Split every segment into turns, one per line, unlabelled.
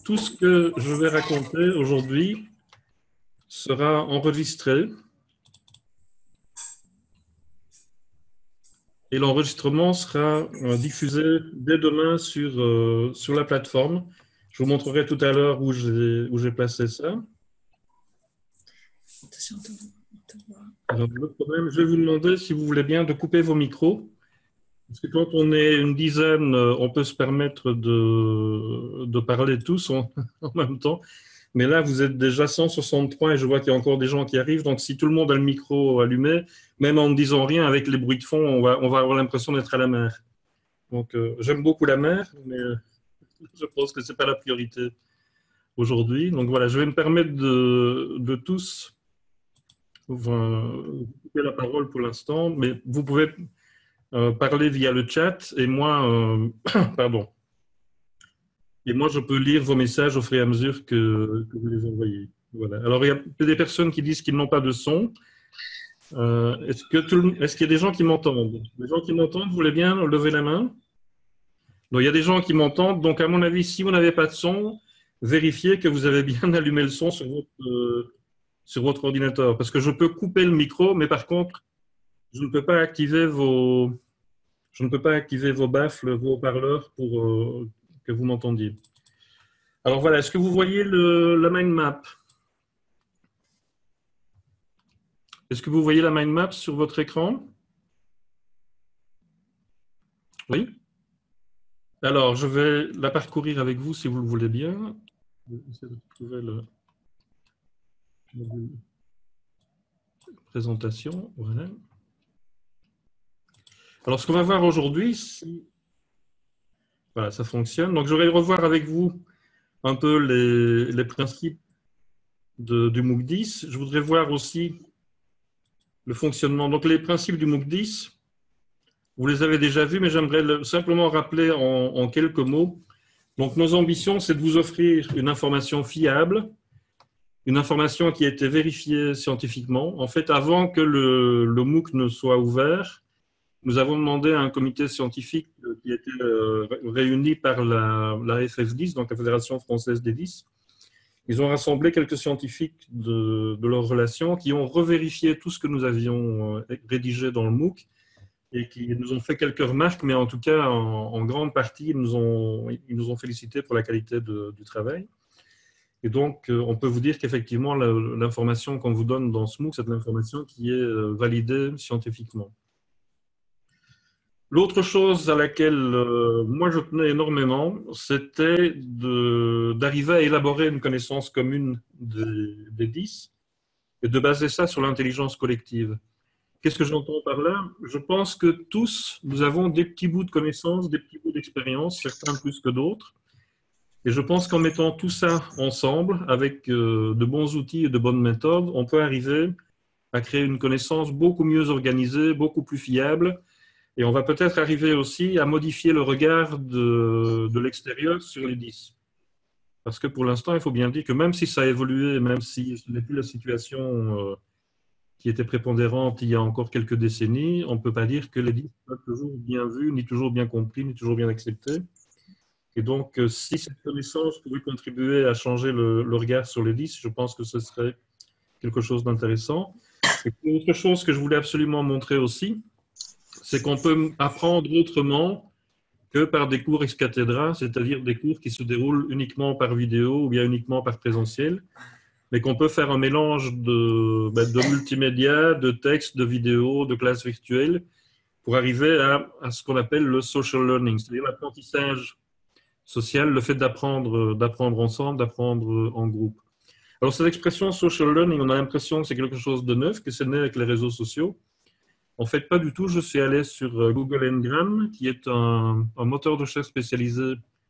tout ce que je vais raconter aujourd'hui sera enregistré et l'enregistrement sera diffusé dès demain sur la plateforme. Je vous montrerai tout à l'heure où j'ai placé ça. Alors, le problème, je vais vous demander, si vous voulez bien, de couper vos micros. Parce que quand on est une dizaine, on peut se permettre de parler tous en même temps. Mais là, vous êtes déjà 163 et je vois qu'il y a encore des gens qui arrivent. Donc, si tout le monde a le micro allumé, même en ne disant rien, avec les bruits de fond, on va avoir l'impression d'être à la mer. Donc, j'aime beaucoup la mer, mais je pense que ce n'est pas la priorité aujourd'hui. Donc, voilà, je vais me permettre de tous vous couper la parole pour l'instant, mais vous pouvez parler via le chat et moi, pardon. Et moi, je peux lire vos messages au fur et à mesure que vous les envoyez. Voilà. Alors, il y a des personnes qui disent qu'ils n'ont pas de son. Est-ce qu'il y a des gens qui m'entendent? Les gens qui m'entendent, vous voulez bien lever la main? Donc, il y a des gens qui m'entendent. Donc, à mon avis, si vous n'avez pas de son, vérifiez que vous avez bien allumé le son sur votre ordinateur. Parce que je peux couper le micro, mais par contre, je ne peux pas activer vos baffles, vos haut-parleurs pour que vous m'entendiez. Alors voilà, est-ce que vous voyez la mind map? Est-ce que vous voyez la mind map sur votre écran? Oui? Alors, je vais la parcourir avec vous si vous le voulez bien. Je vais essayer de trouver la présentation. Voilà. Alors, ce qu'on va voir aujourd'hui, voilà, ça fonctionne. Donc, je vais revoir avec vous un peu les principes du MOOC 10. Je voudrais voir aussi le fonctionnement. Donc, les principes du MOOC 10, vous les avez déjà vus, mais j'aimerais simplement rappeler en quelques mots. Donc, nos ambitions, c'est de vous offrir une information fiable, une information qui a été vérifiée scientifiquement. En fait, avant que le MOOC ne soit ouvert, nous avons demandé à un comité scientifique qui a été réuni par la FF10, donc la Fédération française des 10. Ils ont rassemblé quelques scientifiques de leur relation qui ont revérifié tout ce que nous avions rédigé dans le MOOC et qui nous ont fait quelques remarques, mais en tout cas, en grande partie, ils nous ont félicités pour la qualité du travail. Et donc, on peut vous dire qu'effectivement, l'information qu'on vous donne dans ce MOOC, c'est de l'information qui est validée scientifiquement. L'autre chose à laquelle moi je tenais énormément, c'était d'arriver à élaborer une connaissance commune des 10 et de baser ça sur l'intelligence collective. Qu'est-ce que j'entends par là? Je pense que tous, nous avons des petits bouts de connaissances, des petits bouts d'expérience, certains plus que d'autres. Et je pense qu'en mettant tout ça ensemble, avec de bons outils et de bonnes méthodes, on peut arriver à créer une connaissance beaucoup mieux organisée, beaucoup plus fiable. Et on va peut-être arriver aussi à modifier le regard de l'extérieur sur les 10. Parce que pour l'instant, il faut bien dire que même si ça a évolué, même si ce n'est plus la situation qui était prépondérante il y a encore quelques décennies, on ne peut pas dire que les 10 sont toujours bien vus, ni toujours bien compris, ni toujours bien acceptés. Et donc, si cette connaissance pouvait contribuer à changer le regard sur les 10, je pense que ce serait quelque chose d'intéressant. Et autre chose que je voulais absolument montrer aussi, c'est qu'on peut apprendre autrement que par des cours ex cathedra, c'est-à-dire des cours qui se déroulent uniquement par vidéo ou bien uniquement par présentiel, mais qu'on peut faire un mélange de multimédia, de textes, de vidéos, de classes virtuelles, pour arriver à ce qu'on appelle le social learning, c'est-à-dire l'apprentissage social, le fait d'apprendre ensemble, d'apprendre en groupe. Alors cette expression social learning, on a l'impression que c'est quelque chose de neuf, que c'est né avec les réseaux sociaux. En fait, pas du tout. Je suis allé sur Google Ngram, qui est un moteur de recherche spécialisé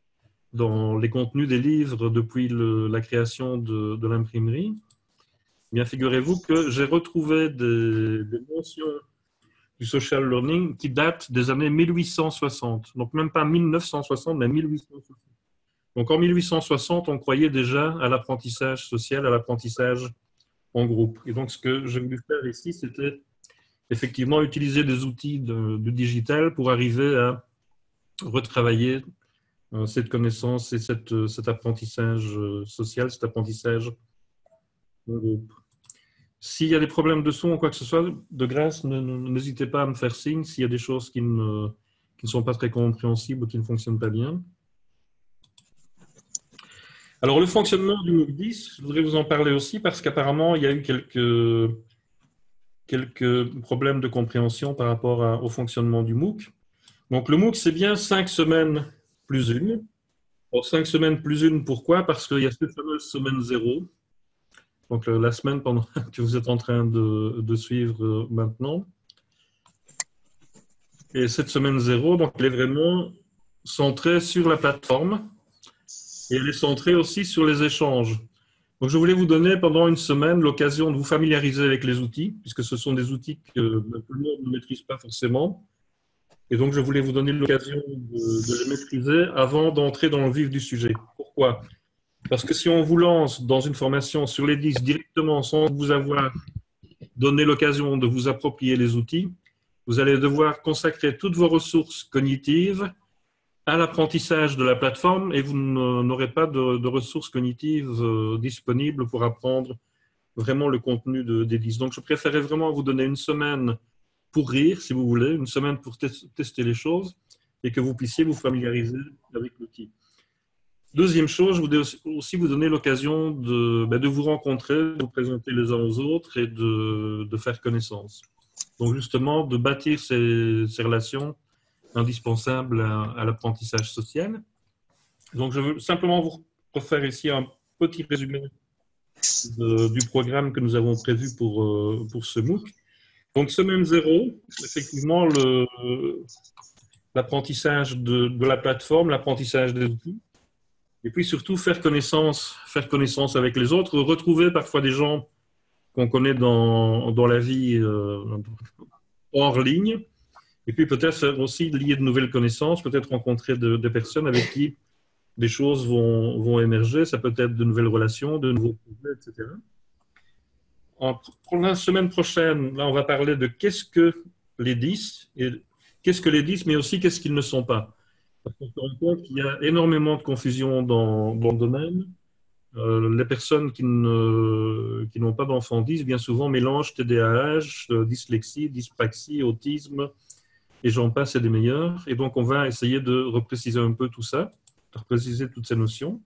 dans les contenus des livres depuis la création de l'imprimerie. Bien, figurez-vous que j'ai retrouvé des mentions du social learning qui datent des années 1860. Donc, même pas 1960, mais 1860. Donc, en 1860, on croyait déjà à l'apprentissage social, à l'apprentissage en groupe. Et donc, ce que j'ai voulu faire ici, c'était effectivement utiliser des outils du digital pour arriver à retravailler cette connaissance et cet apprentissage social, cet apprentissage en groupe. S'il y a des problèmes de son ou quoi que ce soit, de grâce, n'hésitez pas à me faire signe s'il y a des choses qui ne sont pas très compréhensibles ou qui ne fonctionnent pas bien. Alors, le fonctionnement du MOOC 10, je voudrais vous en parler aussi parce qu'apparemment, il y a eu quelques problèmes de compréhension par rapport au fonctionnement du MOOC. Donc, le MOOC, c'est bien 5 semaines plus une. Alors, 5 semaines plus une, pourquoi? Parce qu'il y a cette fameuse semaine 0. Donc, la semaine pendant que vous êtes en train de suivre maintenant. Et cette semaine 0, donc, elle est vraiment centrée sur la plateforme et elle est centrée aussi sur les échanges. Donc, je voulais vous donner pendant une semaine l'occasion de vous familiariser avec les outils, puisque ce sont des outils que tout le monde ne maîtrise pas forcément. Et donc, je voulais vous donner l'occasion de les maîtriser avant d'entrer dans le vif du sujet. Pourquoi? Parce que si on vous lance dans une formation sur les 10 directement sans vous avoir donné l'occasion de vous approprier les outils, vous allez devoir consacrer toutes vos ressources cognitives à l'apprentissage de la plateforme et vous n'aurez pas de ressources cognitives disponibles pour apprendre vraiment le contenu des 10. Donc, je préférais vraiment vous donner une semaine pour rire, si vous voulez, une semaine pour tester les choses et que vous puissiez vous familiariser avec l'outil. Deuxième chose, je voudrais aussi vous donner l'occasion de vous rencontrer, de vous présenter les uns aux autres et de faire connaissance. Donc, justement, de bâtir ces relations indispensables à l'apprentissage social. Donc, je veux simplement vous refaire ici un petit résumé du programme que nous avons prévu pour ce MOOC. Donc, semaine 0, effectivement, l'apprentissage de la plateforme, l'apprentissage des outils, et puis surtout faire connaissance avec les autres, retrouver parfois des gens qu'on connaît dans la vie hors ligne, et puis peut-être aussi lier de nouvelles connaissances, peut-être rencontrer des personnes avec qui des choses vont émerger, ça peut être de nouvelles relations, de nouveaux projets, etc. Pour la semaine prochaine, là, on va parler de qu'est-ce que les 10, et qu'est-ce que les 10, mais aussi qu'est-ce qu'ils ne sont pas. Parce qu'on se rend compte qu'il y a énormément de confusion dans le domaine. Les personnes qui n'ont pas d'enfant 10, bien souvent, mélangent TDAH, dyslexie, dyspraxie, autisme, et j'en passe, c'est des meilleurs. Et donc, on va essayer de repréciser un peu tout ça, de repréciser toutes ces notions.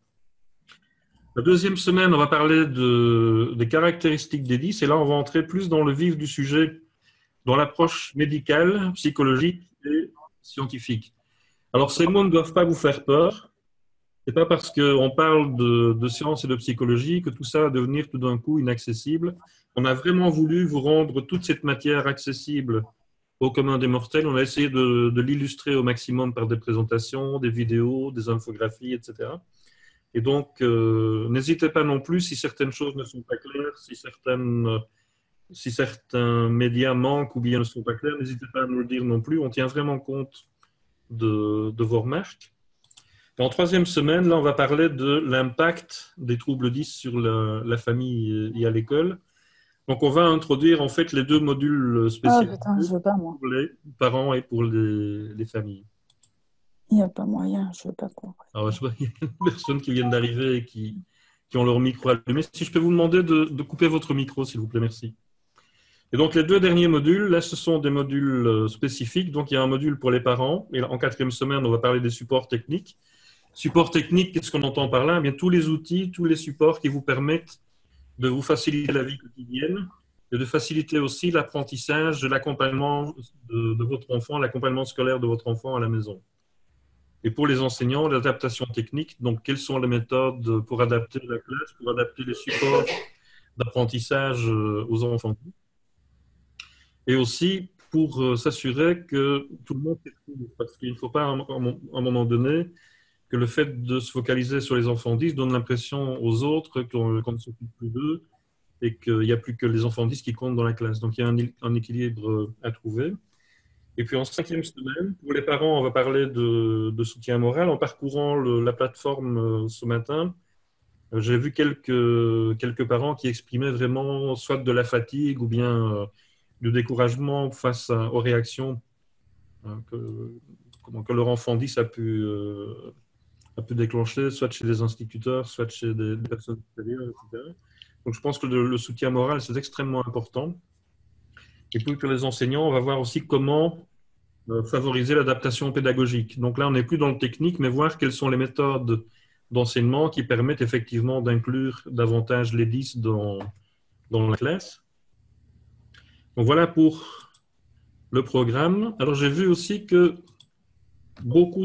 La deuxième semaine, on va parler des caractéristiques des 10, et là, on va entrer plus dans le vif du sujet, dans l'approche médicale, psychologique et scientifique. Alors, ces mots ne doivent pas vous faire peur. Ce n'est pas parce qu'on parle de science et de psychologie que tout ça va devenir tout d'un coup inaccessible. On a vraiment voulu vous rendre toute cette matière accessible au commun des mortels. On a essayé de l'illustrer au maximum par des présentations, des vidéos, des infographies, etc. Et donc, n'hésitez pas non plus si certaines choses ne sont pas claires, si certains médias manquent ou bien ne sont pas clairs, n'hésitez pas à nous le dire non plus. On tient vraiment compte de vos remarques. Et en troisième semaine, là, on va parler de l'impact des troubles 10 sur la famille et à l'école. Donc, on va introduire en fait les deux modules
Ah
spécifiques
putain, je veux pas moi.
pour les parents et pour les familles.
Il n'y a pas moyen, je veux pas comprendre.
Alors, je vois qu'il y a des personnes qui viennent d'arriver et qui ont leur micro allumé. Si je peux vous demander de couper votre micro, s'il vous plaît, merci. Et donc, les deux derniers modules, là, ce sont des modules spécifiques. Donc, il y a un module pour les parents. Et en quatrième semaine, on va parler des supports techniques. Support technique, qu'est-ce qu'on entend par là? Eh bien, tous les outils, tous les supports qui vous permettent de vous faciliter la vie quotidienne et de faciliter aussi l'apprentissage de l'accompagnement de votre enfant, l'accompagnement scolaire de votre enfant à la maison. Et pour les enseignants, l'adaptation technique, donc quelles sont les méthodes pour adapter la classe, pour adapter les supports d'apprentissage aux enfants. Et aussi pour s'assurer que tout le monde s'y retrouve. Parce qu'il ne faut pas, à un moment donné, que le fait de se focaliser sur les enfants 10 donne l'impression aux autres qu'on ne s'occupe plus d'eux et qu'il n'y a plus que les enfants 10 qui comptent dans la classe. Donc, il y a un équilibre à trouver. Et puis, en cinquième semaine, pour les parents, on va parler de soutien moral. En parcourant la plateforme ce matin, j'ai vu quelques parents qui exprimaient vraiment soit de la fatigue ou bien du découragement face aux réactions que leur enfant 10 a pu a pu déclencher, soit chez des instituteurs, soit chez des personnes supérieures, etc. Donc je pense que le soutien moral, c'est extrêmement important. Et puis pour les enseignants, on va voir aussi comment favoriser l'adaptation pédagogique. Donc là, on n'est plus dans le technique, mais voir quelles sont les méthodes d'enseignement qui permettent effectivement d'inclure davantage les 10 dans la classe. Donc voilà pour le programme. Alors j'ai vu aussi que beaucoup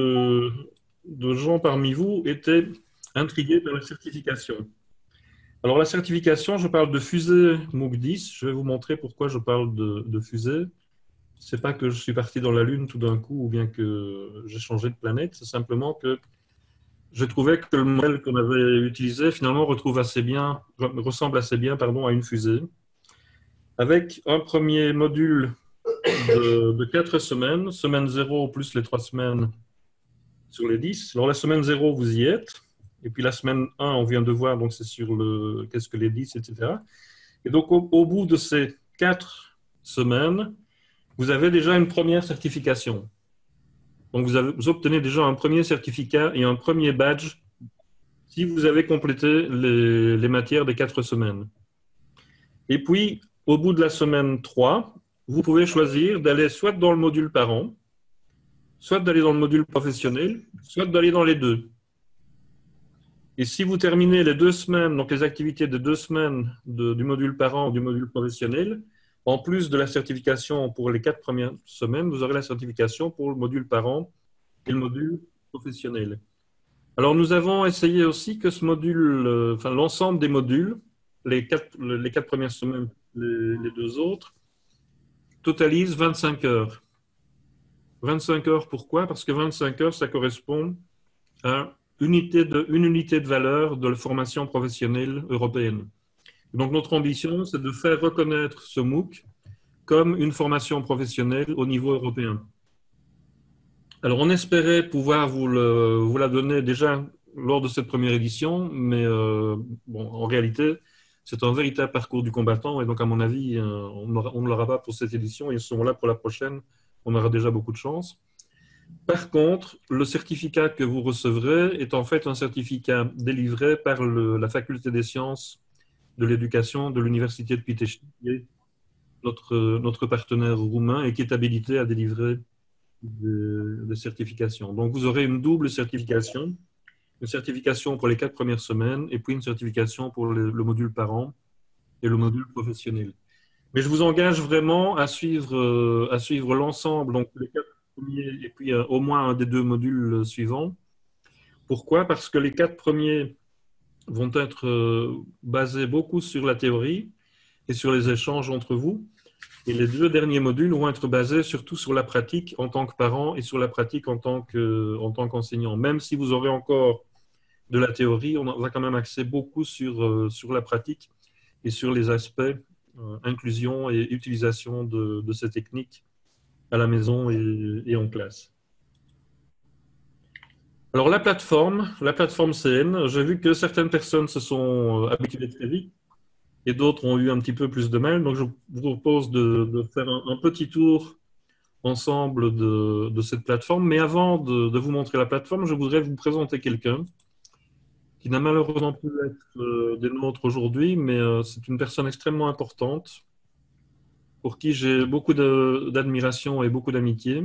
de gens parmi vous étaient intrigués par la certification. Alors la certification, je parle de fusée MOOC 10. Je vais vous montrer pourquoi je parle de fusée. Ce n'est pas que je suis parti dans la Lune tout d'un coup ou bien que j'ai changé de planète. C'est simplement que je trouvais que le modèle qu'on avait utilisé finalement ressemble assez bien à une fusée. Avec un premier module de 4 semaines, semaine 0 plus les 3 semaines sur les 10. Alors la semaine 0, vous y êtes. Et puis la semaine 1, on vient de voir, donc c'est sur qu'est-ce que les 10, etc. Et donc au bout de ces 4 semaines, vous avez déjà une première certification. Donc vous obtenez déjà un premier certificat et un premier badge si vous avez complété les matières des 4 semaines. Et puis, au bout de la semaine 3, vous pouvez choisir d'aller soit dans le module parent, soit d'aller dans le module professionnel, soit d'aller dans les deux. Et si vous terminez les 2 semaines, donc les activités de 2 semaines du module parent ou du module professionnel, en plus de la certification pour les 4 premières semaines, vous aurez la certification pour le module parent et le module professionnel. Alors nous avons essayé aussi que ce module, l'ensemble des modules, les 4 premières semaines, les 2 autres, totalise 25 heures. 25 heures, pourquoi? Parce que 25 heures, ça correspond à une unité de valeur de la formation professionnelle européenne. Donc notre ambition, c'est de faire reconnaître ce MOOC comme une formation professionnelle au niveau européen. Alors on espérait pouvoir vous la donner déjà lors de cette première édition, mais en réalité, c'est un véritable parcours du combattant et donc à mon avis, on ne l'aura pas pour cette édition et ce moment-là pour la prochaine, on aura déjà beaucoup de chance. Par contre, le certificat que vous recevrez est en fait un certificat délivré par la Faculté des sciences de l'éducation de l'Université de Pitești, qui est notre partenaire roumain et qui est habilité à délivrer des certifications. Donc, vous aurez une double certification, une certification pour les 4 premières semaines et puis une certification pour le module parent et le module professionnel. Mais je vous engage vraiment à suivre l'ensemble, donc les 4 premiers et puis au moins un des 2 modules suivants. Pourquoi? Parce que les 4 premiers vont être basés beaucoup sur la théorie et sur les échanges entre vous. Et les 2 derniers modules vont être basés surtout sur la pratique en tant que parent et sur la pratique en tant qu'enseignant. Même si vous aurez encore de la théorie, on va quand même axer beaucoup sur la pratique et sur les aspects inclusion et utilisation de ces techniques à la maison et en classe. Alors la plateforme CN, j'ai vu que certaines personnes se sont habituées très vite et d'autres ont eu un petit peu plus de mal. Donc je vous propose de faire un petit tour ensemble de cette plateforme. Mais avant de vous montrer la plateforme, je voudrais vous présenter quelqu'un qui n'a malheureusement pu être des nôtres aujourd'hui, mais c'est une personne extrêmement importante pour qui j'ai beaucoup d'admiration et beaucoup d'amitié.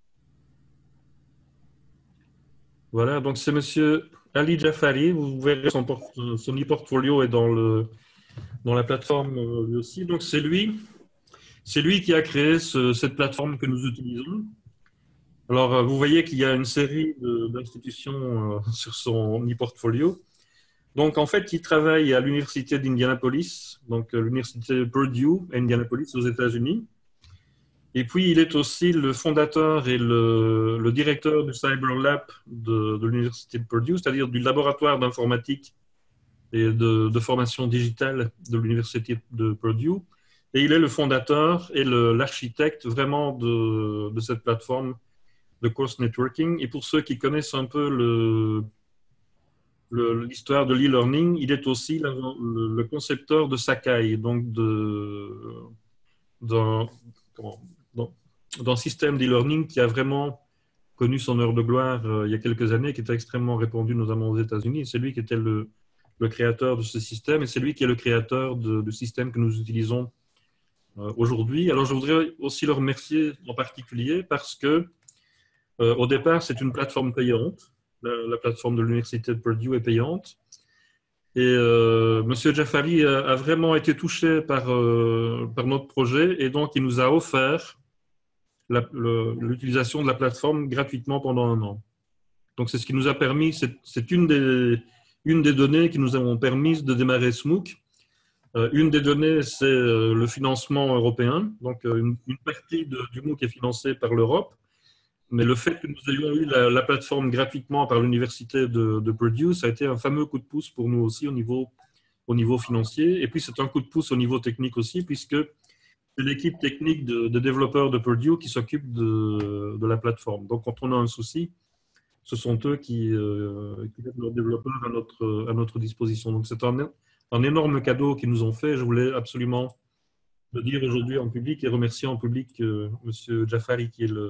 Voilà, donc c'est Monsieur Ali Jafari. Vous verrez son e-portfolio est dans la plateforme lui aussi. Donc c'est lui qui a créé cette plateforme que nous utilisons. Alors vous voyez qu'il y a une série d'institutions sur son e-portfolio. Donc en fait, il travaille à l'université d'Indianapolis, donc l'université Purdue à Indianapolis aux États-Unis. Et puis, il est aussi le fondateur et le directeur du Cyber Lab de l'université de Purdue, c'est-à-dire du laboratoire d'informatique et de formation digitale de l'université de Purdue. Et il est le fondateur et l'architecte vraiment de cette plateforme de course networking. Et pour ceux qui connaissent un peu l'histoire de l'e-learning, il est aussi le concepteur de Sakai, donc d'un système d'e-learning qui a vraiment connu son heure de gloire il y a quelques années, qui était extrêmement répandu, notamment aux États-Unis. C'est lui qui était le créateur de ce système et c'est lui qui est le créateur du système que nous utilisons aujourd'hui. Alors, je voudrais aussi le remercier en particulier parce que, au départ, c'est une plateforme payante. La plateforme de l'Université de Purdue est payante. Et M. Jaffari a vraiment été touché par notre projet et donc il nous a offert l'utilisation de la plateforme gratuitement pendant 1 an. Donc, c'est ce qui nous a permis, c'est une des données qui nous ont permis de démarrer SMOOC. Une des données, c'est le financement européen. Donc, une partie du MOOC est financée par l'Europe. Mais le fait que nous ayons eu la plateforme gratuitement par l'université de Purdue, ça a été un fameux coup de pouce pour nous aussi au niveau financier. Et puis, c'est un coup de pouce au niveau technique aussi, puisque c'est l'équipe technique de développeurs de Purdue qui s'occupe de la plateforme. Donc, quand on a un souci, ce sont eux qui mettent leurs développeurs à notre disposition. Donc, c'est un énorme cadeau qu'ils nous ont fait. Je voulais absolument le dire aujourd'hui en public et remercier en public M. Jaffari, qui est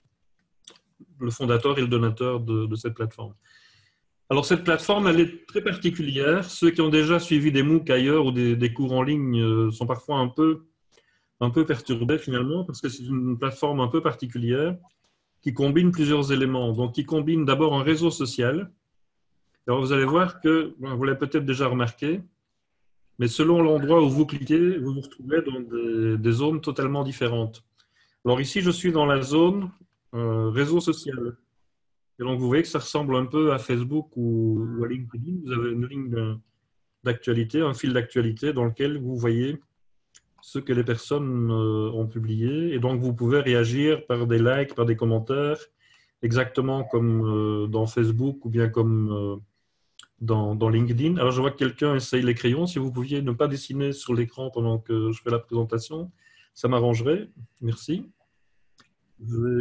le fondateur et le donateur de cette plateforme. Alors, cette plateforme, elle est très particulière. Ceux qui ont déjà suivi des MOOC ailleurs ou des cours en ligne sont parfois un peu perturbés finalement, parce que c'est une plateforme un peu particulière qui combine plusieurs éléments. Donc, qui combine d'abord un réseau social. Alors, vous allez voir que, vous l'avez peut-être déjà remarqué, mais selon l'endroit où vous cliquez, vous vous retrouvez dans des zones totalement différentes. Alors ici, je suis dans la zone réseau social. Et donc, vous voyez que ça ressemble un peu à Facebook ou à LinkedIn. Vous avez une ligne d'actualité, un fil d'actualité dans lequel vous voyez ce que les personnes ont publié. Et donc, vous pouvez réagir par des likes, par des commentaires, exactement comme dans Facebook ou bien comme dans LinkedIn. Alors, je vois que quelqu'un essaye les crayons. Si vous pouviez ne pas dessiner sur l'écran pendant que je fais la présentation, ça m'arrangerait. Merci. Je vais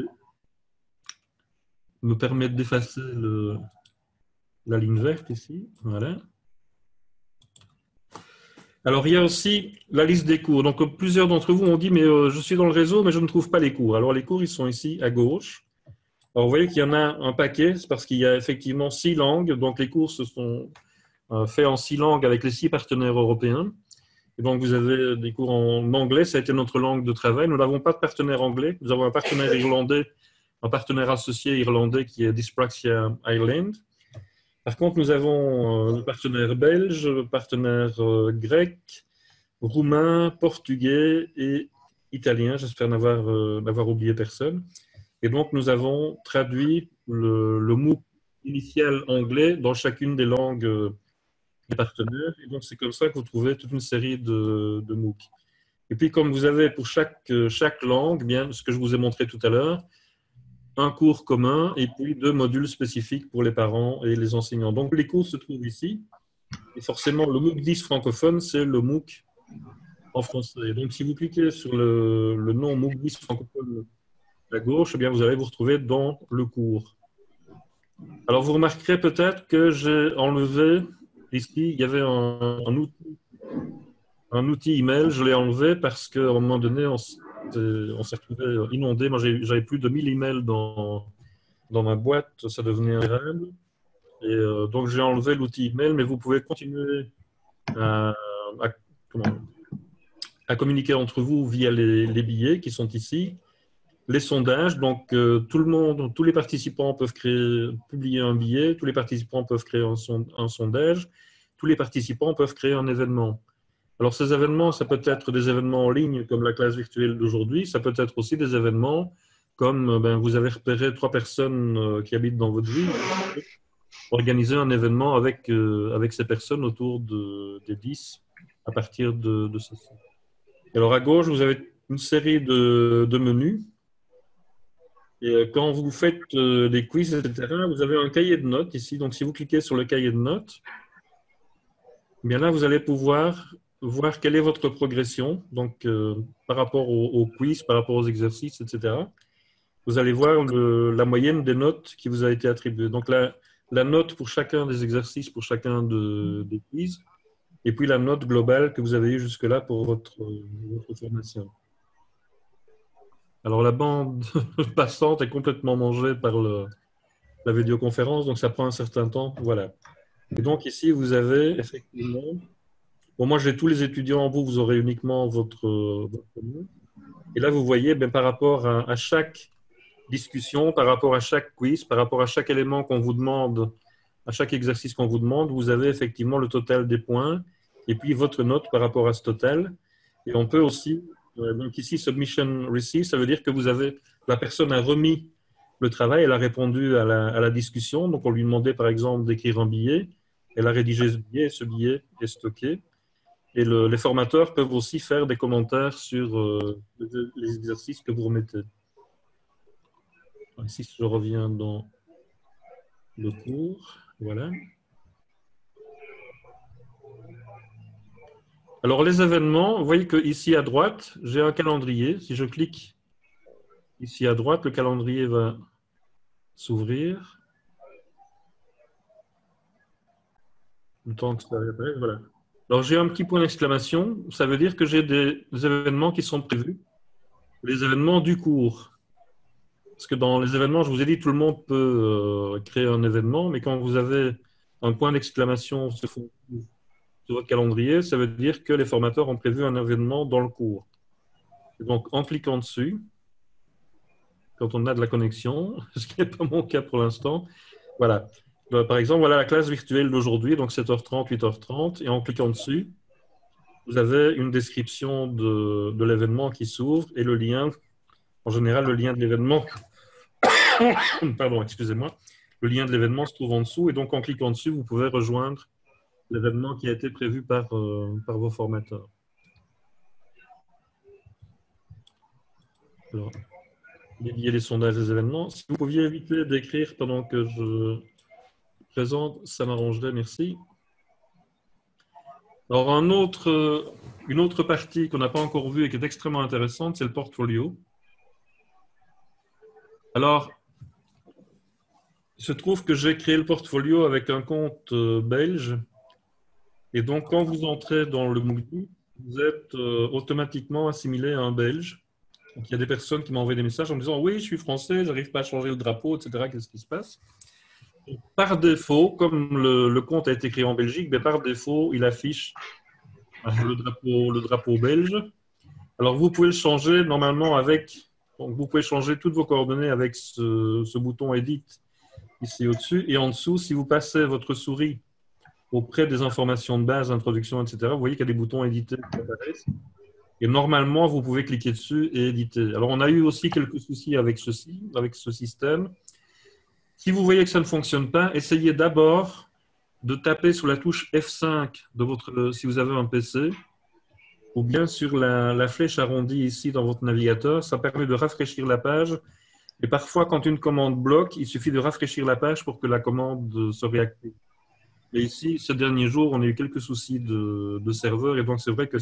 me permettre d'effacer la ligne verte ici. Voilà. Alors, il y a aussi la liste des cours. Donc, plusieurs d'entre vous ont dit, mais je suis dans le réseau, mais je ne trouve pas les cours. Alors, les cours, ils sont ici à gauche. Alors, vous voyez qu'il y en a un paquet. C'est parce qu'il y a effectivement 6 langues. Donc, les cours se sont faits en 6 langues avec les 6 partenaires européens. Et donc, vous avez des cours en anglais. Ça a été notre langue de travail. Nous n'avons pas de partenaire anglais. Nous avons un partenaire irlandais, un partenaire associé irlandais qui est Dyspraxia Ireland. Par contre, nous avons un partenaire belge, partenaire grec, roumain, portugais et italien. J'espère n'avoir oublié personne. Et donc, nous avons traduit le MOOC initial anglais dans chacune des langues des partenaires. Et donc, c'est comme ça que vous trouvez toute une série de MOOC. Et puis, comme vous avez pour chaque langue, bien, ce que je vous ai montré tout à l'heure, un cours commun et puis 2 modules spécifiques pour les parents et les enseignants. Donc, les cours se trouvent ici. Et forcément, le MOOC 10 francophone, c'est le MOOC en français. Et donc, si vous cliquez sur le nom MOOC 10 francophone à gauche, eh bien, vous allez vous retrouver dans le cours. Alors, vous remarquerez peut-être que j'ai enlevé, ici, il y avait un outil email, je l'ai enlevé parce qu'à un moment donné, on s'est retrouvé inondé. Moi, j'avais plus de 1000 emails dans ma boîte, ça devenait ingérable. Et donc, j'ai enlevé l'outil email, mais vous pouvez continuer à communiquer entre vous via les billets qui sont ici. Les sondages, donc tous les participants peuvent publier un billet, tous les participants peuvent créer un sondage, tous les participants peuvent créer un événement. Alors, ces événements, ça peut être des événements en ligne comme la classe virtuelle d'aujourd'hui, ça peut être aussi des événements comme vous avez repéré 3 personnes qui habitent dans votre ville, organiser un événement avec ces personnes autour des 10 à partir de ceci. Alors, à gauche, vous avez une série de menus. Et quand vous faites des quiz, etc., vous avez un cahier de notes ici. Donc, si vous cliquez sur le cahier de notes, bien là, vous allez pouvoir voir quelle est votre progression, donc par rapport au quiz, par rapport aux exercices, etc. Vous allez voir la moyenne des notes qui vous a été attribuée. Donc, la note pour chacun des exercices, pour chacun des quiz, et puis la note globale que vous avez eue jusque-là pour votre formation. Alors, la bande passante est complètement mangée par la vidéoconférence, donc ça prend un certain temps. Voilà. Et donc, ici, vous avez effectivement... Bon, moi, j'ai tous les étudiants. Vous aurez uniquement votre nom. Et là, vous voyez, ben, par rapport à chaque discussion, par rapport à chaque quiz, par rapport à chaque élément qu'on vous demande, à chaque exercice qu'on vous demande, vous avez effectivement le total des points et puis votre note par rapport à ce total. Et on peut aussi, donc ici, submission received, ça veut dire que la personne a remis le travail, elle a répondu à la discussion. Donc, on lui demandait par exemple d'écrire un billet. Elle a rédigé ce billet est stocké. Et les formateurs peuvent aussi faire des commentaires sur les exercices que vous remettez. Ici, je reviens dans le cours. Voilà. Alors, les événements, vous voyez qu'ici à droite, j'ai un calendrier. Si je clique ici à droite, le calendrier va s'ouvrir. Le temps que ça apparaisse, voilà. Alors, j'ai un petit point d'exclamation. Ça veut dire que j'ai des événements qui sont prévus. Les événements du cours. Parce que dans les événements, je vous ai dit, tout le monde peut créer un événement, mais quand vous avez un point d'exclamation sur votre calendrier, ça veut dire que les formateurs ont prévu un événement dans le cours. Et donc, en cliquant dessus, quand on a de la connexion, ce qui n'est pas mon cas pour l'instant, voilà. Par exemple, voilà la classe virtuelle d'aujourd'hui, donc 7h30, 8h30, et en cliquant dessus, vous avez une description de l'événement qui s'ouvre et le lien, en général, le lien de l'événement, pardon, excusez-moi, le lien de l'événement se trouve en dessous, et donc en cliquant dessus, vous pouvez rejoindre l'événement qui a été prévu par vos formateurs. Alors, dédier les sondages des événements. Si vous pouviez éviter d'écrire pendant que je présente, ça m'arrangerait, merci. Alors, une autre partie qu'on n'a pas encore vue et qui est extrêmement intéressante, c'est le portfolio. Alors, il se trouve que j'ai créé le portfolio avec un compte belge. Et donc, quand vous entrez dans le Moodle, vous êtes automatiquement assimilé à un Belge. Donc, il y a des personnes qui m'envoient des messages en me disant « Oui, je suis français, je n'arrive pas à changer le drapeau, etc. Qu'est-ce qui se passe ?» Par défaut, comme le compte a été créé en Belgique, ben, par défaut, il affiche le drapeau belge. Alors, vous pouvez le changer normalement donc vous pouvez changer toutes vos coordonnées avec ce bouton « Edit » ici au-dessus. Et en dessous, si vous passez votre souris auprès des informations de base, introduction, etc., vous voyez qu'il y a des boutons « Éditer » qui apparaissent. Et normalement, vous pouvez cliquer dessus et éditer. Alors, on a eu aussi quelques soucis avec ce système. Si vous voyez que ça ne fonctionne pas, essayez d'abord de taper sur la touche F5 si vous avez un PC, ou bien sur la flèche arrondie ici dans votre navigateur. Ça permet de rafraîchir la page. Et parfois, quand une commande bloque, il suffit de rafraîchir la page pour que la commande se réactive. Et ici, ces derniers jours, on a eu quelques soucis de serveur. Et donc, c'est vrai que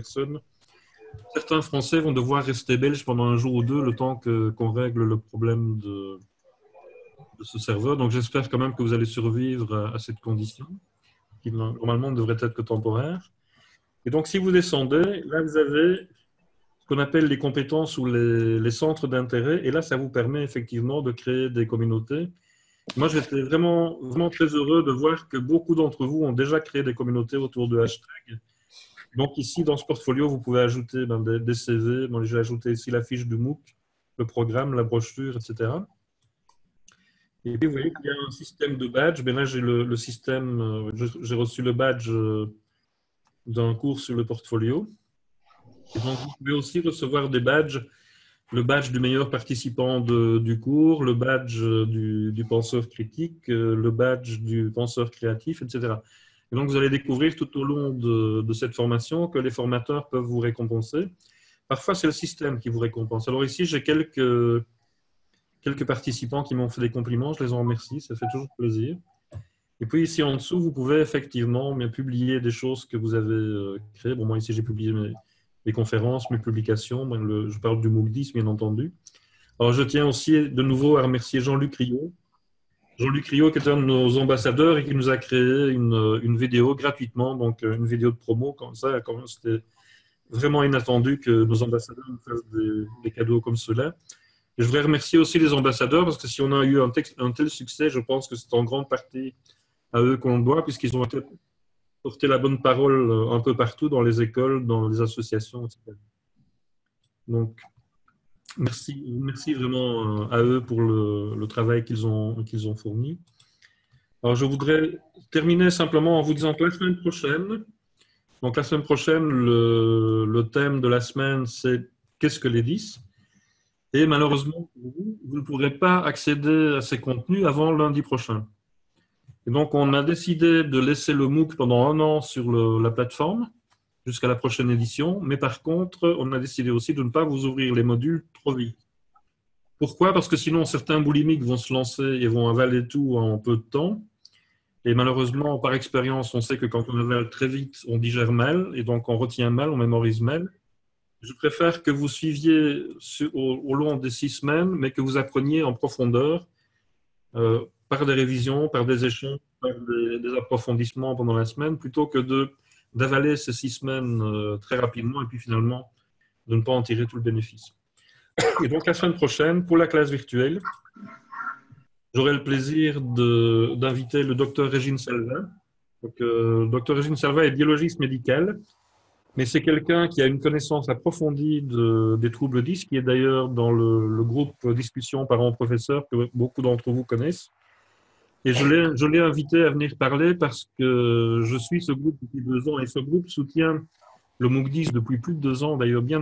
certains Français vont devoir rester belges pendant un jour ou deux, le temps qu'on règle le problème de ce serveur. Donc, j'espère quand même que vous allez survivre à cette condition, qui normalement ne devrait être que temporaire. Et donc, si vous descendez, là, vous avez ce qu'on appelle les compétences ou les centres d'intérêt. Et là, ça vous permet effectivement de créer des communautés. Moi, j'étais vraiment, vraiment très heureux de voir que beaucoup d'entre vous ont déjà créé des communautés autour de hashtags. Donc ici, dans ce portfolio, vous pouvez ajouter des CV. Moi, j'ai ajouté ici la fiche du MOOC, le programme, la brochure, etc. Et puis, vous voyez qu'il y a un système de badge. Ben là, j'ai le système, j'ai reçu le badge d'un cours sur le portfolio. Et donc, vous pouvez aussi recevoir des badges, le badge du meilleur participant du cours, le badge du penseur critique, le badge du penseur créatif, etc. Et donc, vous allez découvrir tout au long de cette formation que les formateurs peuvent vous récompenser. Parfois, c'est le système qui vous récompense. Alors ici, j'ai quelques participants qui m'ont fait des compliments. Je les en remercie. Ça fait toujours plaisir. Et puis ici en dessous, vous pouvez effectivement publier des choses que vous avez créées. Bon, moi ici, j'ai publié mes conférences, mes publications. Je parle du MOOC 10, bien entendu. Alors, je tiens aussi de nouveau à remercier Jean-Luc Riot. Jean-Luc Riot, qui est un de nos ambassadeurs et qui nous a créé une vidéo gratuitement, donc une vidéo de promo. Comme ça, quand même, c'était vraiment inattendu que nos ambassadeurs nous fassent des cadeaux comme cela. Et je voudrais remercier aussi les ambassadeurs parce que si on a eu un tel succès, je pense que c'est en grande partie à eux qu'on le doit, puisqu'ils ont porté la bonne parole un peu partout dans les écoles, dans les associations, etc. Donc, merci vraiment à eux pour le travail qu'ils ont fourni. Alors, je voudrais terminer simplement en vous disant que la semaine prochaine, le thème de la semaine, c'est qu'est-ce que les 10? Et malheureusement, pour vous, vous ne pourrez pas accéder à ces contenus avant lundi prochain. Et donc, on a décidé de laisser le MOOC pendant 1 an sur la plateforme jusqu'à la prochaine édition. Mais par contre, on a décidé aussi de ne pas vous ouvrir les modules trop vite. Pourquoi? Parce que sinon, certains boulimiques vont se lancer et vont avaler tout en peu de temps. Et malheureusement, par expérience, on sait que quand on avale très vite, on digère mal. Et donc, on retient mal, on mémorise mal. Je préfère que vous suiviez au long des 6 semaines, mais que vous appreniez en profondeur par des révisions, par des échanges, par des approfondissements pendant la semaine, plutôt que d'avaler ces 6 semaines très rapidement et puis finalement de ne pas en tirer tout le bénéfice. Et donc la semaine prochaine, pour la classe virtuelle, j'aurai le plaisir d'inviter le docteur Régine Salva. Donc, docteur Régine Salva est biologiste médicale, mais c'est quelqu'un qui a une connaissance approfondie des troubles 10, qui est d'ailleurs dans le groupe discussion parents-professeurs que beaucoup d'entre vous connaissent. Et je l'ai invité à venir parler parce que je suis ce groupe depuis 2 ans et ce groupe soutient le MOOC 10 depuis plus de 2 ans, d'ailleurs bien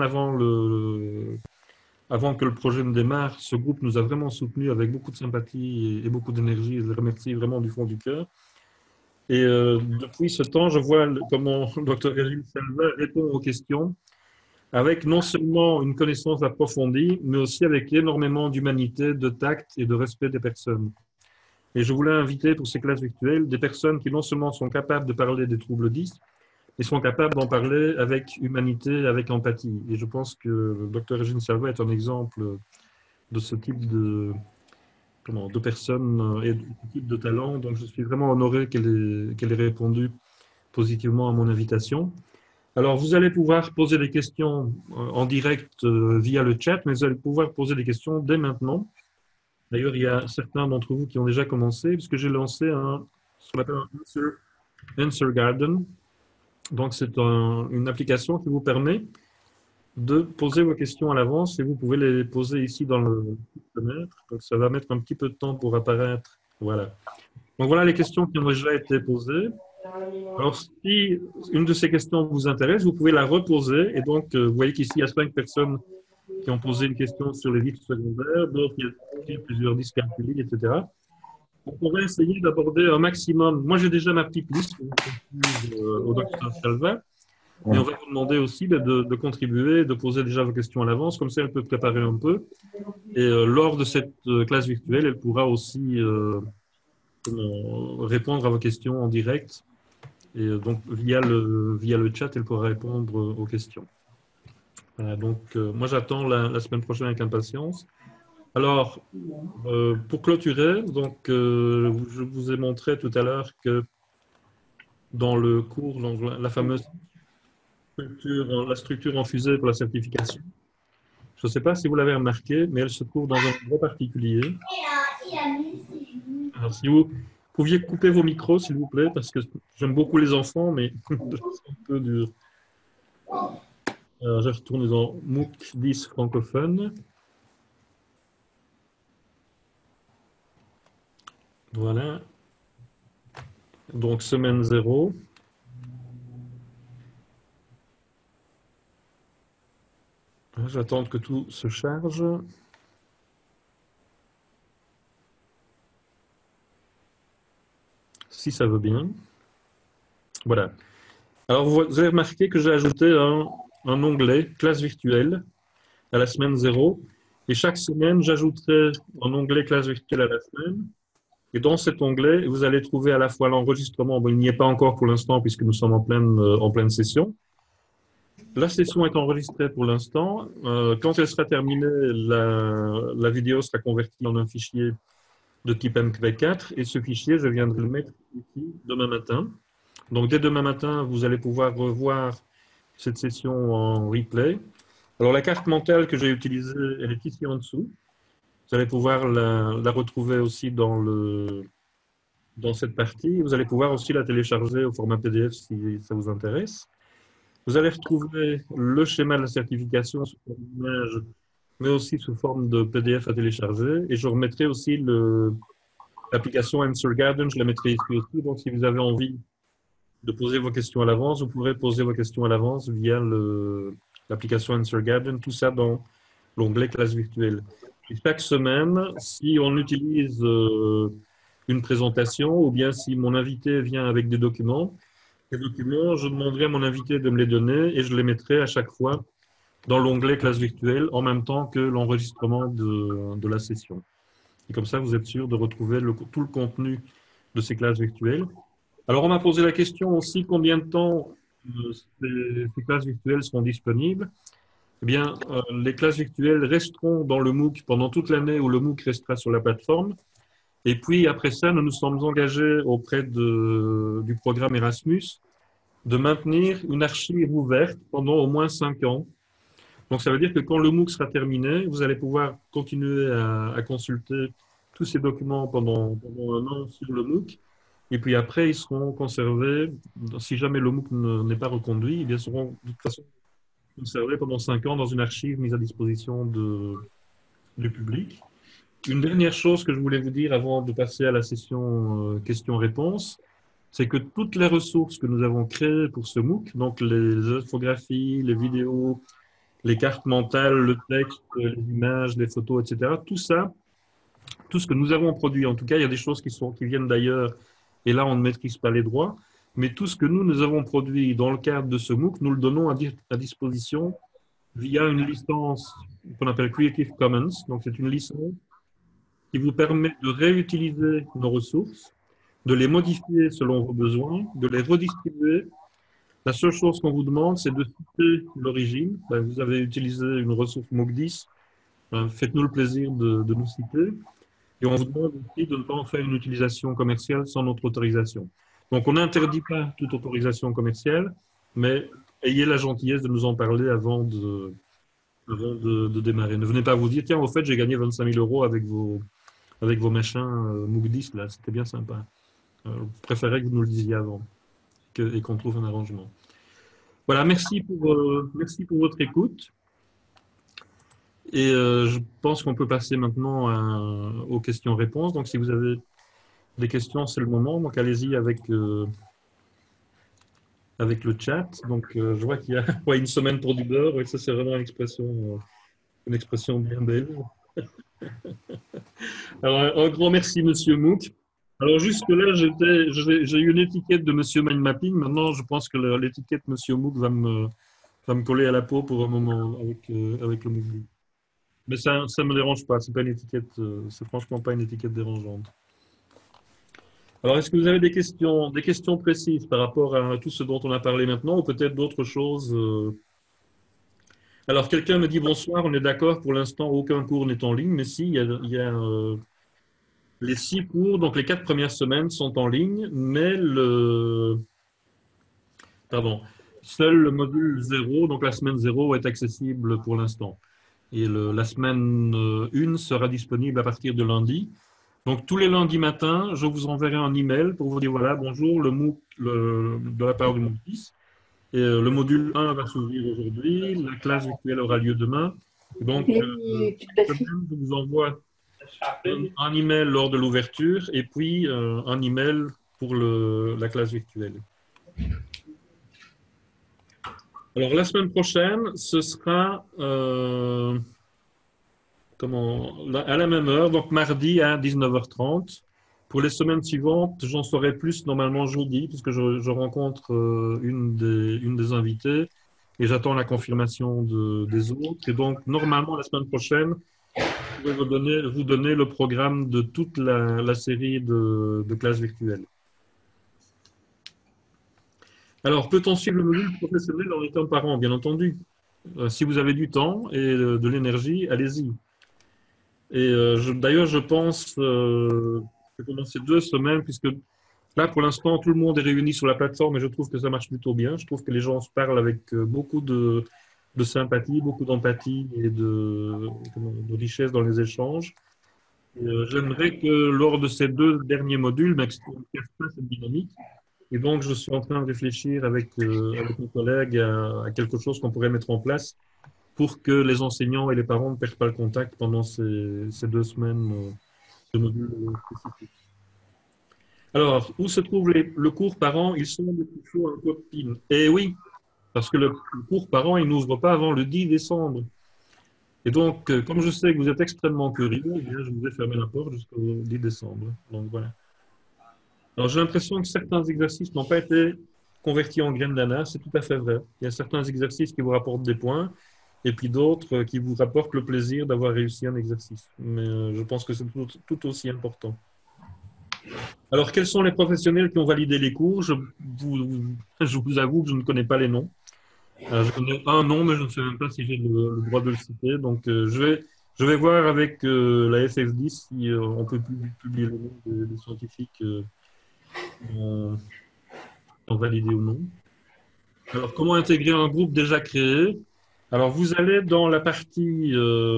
avant que le projet ne démarre. Ce groupe nous a vraiment soutenus avec beaucoup de sympathie et beaucoup d'énergie. Je le remercie vraiment du fond du cœur. Et depuis ce temps, je vois comment le Dr Régine Salva répond aux questions avec non seulement une connaissance approfondie, mais aussi avec énormément d'humanité, de tact et de respect des personnes. Et je voulais inviter pour ces classes virtuelles des personnes qui non seulement sont capables de parler des troubles 10, mais sont capables d'en parler avec humanité, avec empathie. Et je pense que le Dr Régine Salva est un exemple de ce type de personnes et de ce type de talent. Donc je suis vraiment honoré qu'elle ait répondu positivement à mon invitation. Alors vous allez pouvoir poser des questions en direct via le chat, mais vous allez pouvoir poser des questions dès maintenant. D'ailleurs, il y a certains d'entre vous qui ont déjà commencé, puisque j'ai lancé ce qu'on appelle un Answer Garden. Donc, c'est une application qui vous permet de poser vos questions à l'avance et vous pouvez les poser ici dans le fenêtre. Donc, ça va mettre un petit peu de temps pour apparaître. Voilà. Donc, voilà les questions qui ont déjà été posées. Alors, si une de ces questions vous intéresse, vous pouvez la reposer. Et donc, vous voyez qu'ici, il y a 5 personnes qui ont posé une question sur les vies secondaires, d'autres qui ont écrit plusieurs dyscalculies, etc. On pourrait essayer d'aborder un maximum. Moi, j'ai déjà ma petite liste au docteur Salva, mais on va vous demander aussi de contribuer, de poser déjà vos questions à l'avance, comme ça elle peut préparer un peu. Et lors de cette classe virtuelle, elle pourra aussi répondre à vos questions en direct. Et donc, via le chat, elle pourra répondre aux questions. Donc, moi, j'attends la semaine prochaine avec impatience. Alors, pour clôturer, donc, je vous ai montré tout à l'heure que dans le cours, donc, la fameuse structure en fusée pour la certification, je ne sais pas si vous l'avez remarqué, mais elle se trouve dans un endroit particulier. Alors, si vous pouviez couper vos micros, s'il vous plaît, parce que j'aime beaucoup les enfants, mais c'est un peu dur. Alors, je retourne dans MOOC 10 francophone. Voilà. Donc, semaine 0. J'attends que tout se charge. Si ça veut bien. Voilà. Alors, vous avez remarqué que j'ai ajouté un onglet classe virtuelle à la semaine 0. Et chaque semaine, j'ajouterai un onglet classe virtuelle à la semaine. Et dans cet onglet, vous allez trouver à la fois l'enregistrement. Bon, il n'y est pas encore pour l'instant puisque nous sommes en pleine session. La session est enregistrée pour l'instant. Quand elle sera terminée, la vidéo sera convertie en un fichier de type MP4 et ce fichier, je viendrai le mettre ici demain matin. Donc, dès demain matin, vous allez pouvoir revoir cette session en replay. Alors, la carte mentale que j'ai utilisée, elle est ici en dessous. Vous allez pouvoir la retrouver aussi dans cette partie. Vous allez pouvoir aussi la télécharger au format PDF si ça vous intéresse. Vous allez retrouver le schéma de la certification sous forme d'image, mais aussi sous forme de PDF à télécharger. Et je remettrai aussi l'application Answer Garden, je la mettrai ici aussi. Donc, si vous avez envie de poser vos questions à l'avance, vous pourrez poser vos questions à l'avance via l'application Answer Garden, tout ça dans l'onglet classe virtuelle. Et chaque semaine, si on utilise une présentation ou bien si mon invité vient avec des documents, les documents, je demanderai à mon invité de me les donner et je les mettrai à chaque fois dans l'onglet classe virtuelle en même temps que l'enregistrement de la session. Et comme ça, vous êtes sûr de retrouver tout le contenu de ces classes virtuelles. Alors, on m'a posé la question aussi combien de temps ces classes virtuelles seront disponibles. Eh bien, les classes virtuelles resteront dans le MOOC pendant toute l'année où le MOOC restera sur la plateforme. Et puis, après ça, nous nous sommes engagés auprès du programme Erasmus de maintenir une archive ouverte pendant au moins 5 ans. Donc, ça veut dire que quand le MOOC sera terminé, vous allez pouvoir continuer à consulter tous ces documents pendant un an sur le MOOC. Et puis après, ils seront conservés, si jamais le MOOC n'est pas reconduit, ils seront de toute façon conservés pendant 5 ans dans une archive mise à disposition du public. Une dernière chose que je voulais vous dire avant de passer à la session questions-réponses, c'est que toutes les ressources que nous avons créées pour ce MOOC, donc les infographies, les vidéos, les cartes mentales, le texte, les images, les photos, etc., tout ça, tout ce que nous avons produit, en tout cas, il y a des choses qui viennent d'ailleurs, et là, on ne maîtrise pas les droits, mais tout ce que nous avons produit dans le cadre de ce MOOC, nous le donnons à disposition via une licence qu'on appelle Creative Commons. Donc, c'est une licence qui vous permet de réutiliser nos ressources, de les modifier selon vos besoins, de les redistribuer. La seule chose qu'on vous demande, c'est de citer l'origine. Ben, vous avez utilisé une ressource MOOC 10, ben, faites-nous le plaisir de nous citer. Et on vous demande aussi de ne pas en faire une utilisation commerciale sans notre autorisation. Donc, on n'interdit pas toute autorisation commerciale, mais ayez la gentillesse de nous en parler avant de démarrer. Ne venez pas vous dire, tiens, au fait, j'ai gagné 25 000 euros avec vos machins MOOC 10, là, c'était bien sympa. Je préférais que vous nous le disiez avant et qu'on trouve un arrangement. Voilà, merci pour votre écoute. Et je pense qu'on peut passer maintenant aux questions-réponses. Donc, si vous avez des questions, c'est le moment. Donc, allez-y avec le chat. Donc, je vois qu'il y a une semaine pour du beurre. Oui, ça, c'est vraiment une expression bien belge. Alors, un grand merci, Monsieur Mouk. Alors, jusque-là, j'ai eu une étiquette de Monsieur Mindmapping. Maintenant, je pense que l'étiquette Monsieur Mouk va me coller à la peau pour un moment avec le Mouk. Mais ça ne me dérange pas. C'est pas une étiquette, c'est franchement pas une étiquette dérangeante. Alors, est-ce que vous avez des questions précises par rapport à tout ce dont on a parlé maintenant, ou peut-être d'autres choses Alors, quelqu'un me dit bonsoir, on est d'accord, pour l'instant, aucun cours n'est en ligne, mais si, il y a les 6 cours, donc les 4 premières semaines sont en ligne, mais seul le module 0, donc la semaine 0, est accessible pour l'instant. Et la semaine 1 sera disponible à partir de lundi. Donc, tous les lundis matins, je vous enverrai un email pour vous dire, voilà, bonjour, le MOOC de la part du MOOC 10. Et, le module 1 va s'ouvrir aujourd'hui, la classe virtuelle aura lieu demain. Donc, je vous envoie un email lors de l'ouverture et puis un email pour la classe virtuelle. Alors, la semaine prochaine, ce sera à la même heure, donc mardi à 19h30. Pour les semaines suivantes, j'en saurai plus normalement jeudi, puisque je rencontre une des invitées et j'attends la confirmation des autres. Et donc, normalement, la semaine prochaine, je pourrai vous donner le programme de toute la série de classes virtuelles. Alors, peut-on suivre le module professionnel en étant parent? Bien entendu. Si vous avez du temps et de l'énergie, allez-y. Et d'ailleurs, je pense commencer 2 semaines, puisque Là, pour l'instant, tout le monde est réuni sur la plateforme et je trouve que ça marche plutôt bien. Je trouve que les gens se parlent avec beaucoup de sympathie, beaucoup d'empathie et de richesse dans les échanges. J'aimerais que lors de ces 2 derniers modules, on ne casse pas cette dynamique. Et donc, je suis en train de réfléchir avec mes collègues à quelque chose qu'on pourrait mettre en place pour que les enseignants et les parents ne perdent pas le contact pendant ces 2 semaines de modules spécifiques. Alors, où se trouve le cours par an? Il semble qu'il faut un code-PIN. Eh oui, parce que le cours par an, il n'ouvre pas avant le 10 décembre. Et donc, comme je sais que vous êtes extrêmement curieux, eh bien, je vous ai fermé la porte jusqu'au 10 décembre. Donc, voilà. Alors, j'ai l'impression que certains exercices n'ont pas été convertis en graines d'ananas. C'est tout à fait vrai. Il y a certains exercices qui vous rapportent des points et puis d'autres qui vous rapportent le plaisir d'avoir réussi un exercice. Mais je pense que c'est tout aussi important. Alors, quels sont les professionnels qui ont validé les cours? Je vous avoue que je ne connais pas les noms. Je connais un nom, mais je ne sais même pas si j'ai le droit de le citer. Donc, je vais voir avec la FF10 si on peut publier le nom des scientifiques ont validé ou non. Alors, comment intégrer un groupe déjà créé? Alors, vous allez dans la partie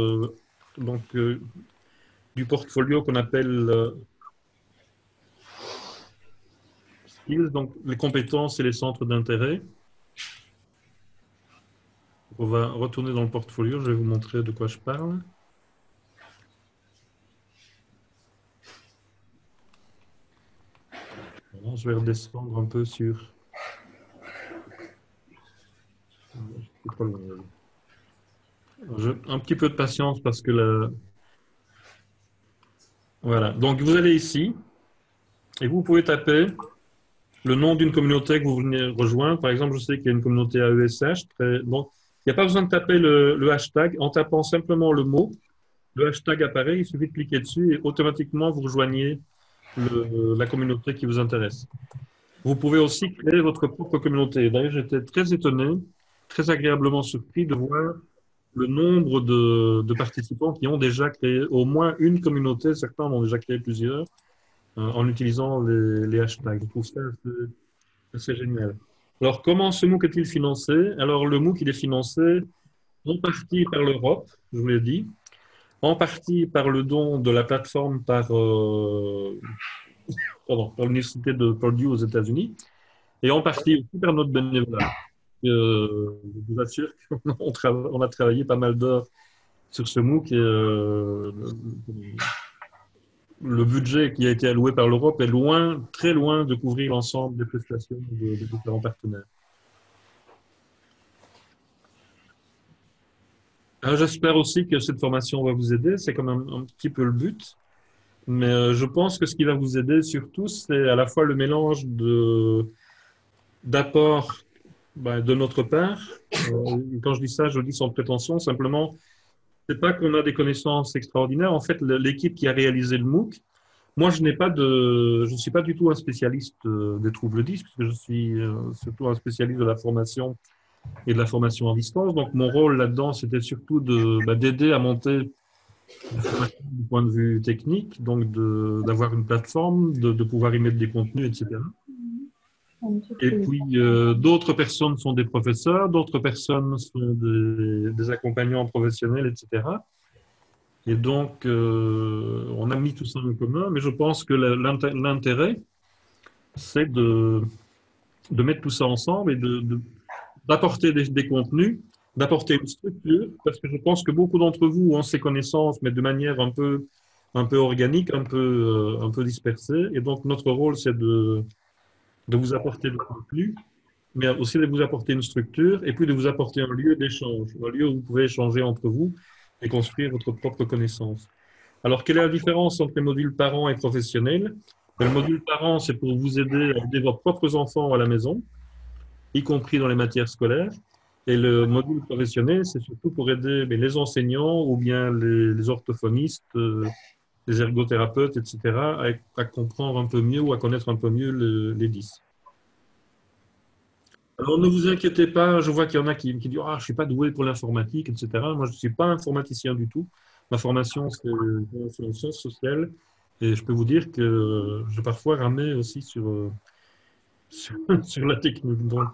du portfolio qu'on appelle Skills, donc les compétences et les centres d'intérêt. On va retourner dans le portfolio, je vais vous montrer de quoi je parle. Voilà, je vais redescendre un peu sur... Un petit peu de patience parce que Voilà, donc vous allez ici et vous pouvez taper le nom d'une communauté que vous venez rejoindre. Par exemple, je sais qu'il y a une communauté AESH. Donc, il n'y a pas besoin de taper le hashtag. En tapant simplement le mot, le hashtag apparaît, il suffit de cliquer dessus et automatiquement vous rejoignez la communauté qui vous intéresse. Vous pouvez aussi créer votre propre communauté. D'ailleurs, j'étais très étonné, très agréablement surpris de voir le nombre de participants qui ont déjà créé au moins une communauté. Certains en ont déjà créé plusieurs en utilisant les hashtags. Je trouve ça assez génial. Alors, comment ce MOOC est-il financé? Alors, le MOOC, il est financé en partie par l'Europe, je vous l'ai dit, en partie par le don de la plateforme par l'université de Purdue aux États-Unis, et en partie aussi par notre bénévolat. Je vous assure qu'on a travaillé pas mal d'heures sur ce MOOC et le budget qui a été alloué par l'Europe est loin, très loin de couvrir l'ensemble des prestations des différents partenaires. J'espère aussi que cette formation va vous aider, c'est quand même un petit peu le but. Mais je pense que ce qui va vous aider surtout, c'est à la fois le mélange d'apports de notre part. Quand je dis ça, je le dis sans prétention, simplement, c'est pas qu'on a des connaissances extraordinaires. En fait, l'équipe qui a réalisé le MOOC, moi, je ne suis pas du tout un spécialiste des troubles 10, puisque je suis surtout un spécialiste de la formation et de la formation à distance. Donc, mon rôle là-dedans, c'était surtout d'aider à monter la formation du point de vue technique, donc d'avoir une plateforme, de pouvoir y mettre des contenus, etc. Et puis, d'autres personnes sont des professeurs, d'autres personnes sont des accompagnants professionnels, etc. Et donc, on a mis tout ça en commun, mais je pense que l'intérêt, c'est de mettre tout ça ensemble et d'apporter des contenus, d'apporter une structure, parce que je pense que beaucoup d'entre vous ont ces connaissances, mais de manière un peu organique, un peu dispersée. Et donc, notre rôle, c'est de vous apporter le contenu, mais aussi de vous apporter une structure, et puis de vous apporter un lieu d'échange, un lieu où vous pouvez échanger entre vous et construire votre propre connaissance. Alors, quelle est la différence entre les modules parents et professionnels? Le module parent, c'est pour vous aider à aider vos propres enfants à la maison, y compris dans les matières scolaires. Et le module professionnel, c'est surtout pour aider les enseignants ou bien les orthophonistes, les ergothérapeutes, etc., à comprendre un peu mieux ou à connaître un peu mieux les 10. Alors, ne vous inquiétez pas, je vois qu'il y en a qui disent ah, je ne suis pas doué pour l'informatique, etc. Moi, je ne suis pas informaticien du tout. Ma formation, c'est en sciences sociales. Et je peux vous dire que j'ai parfois ramé aussi sur la technique. Donc,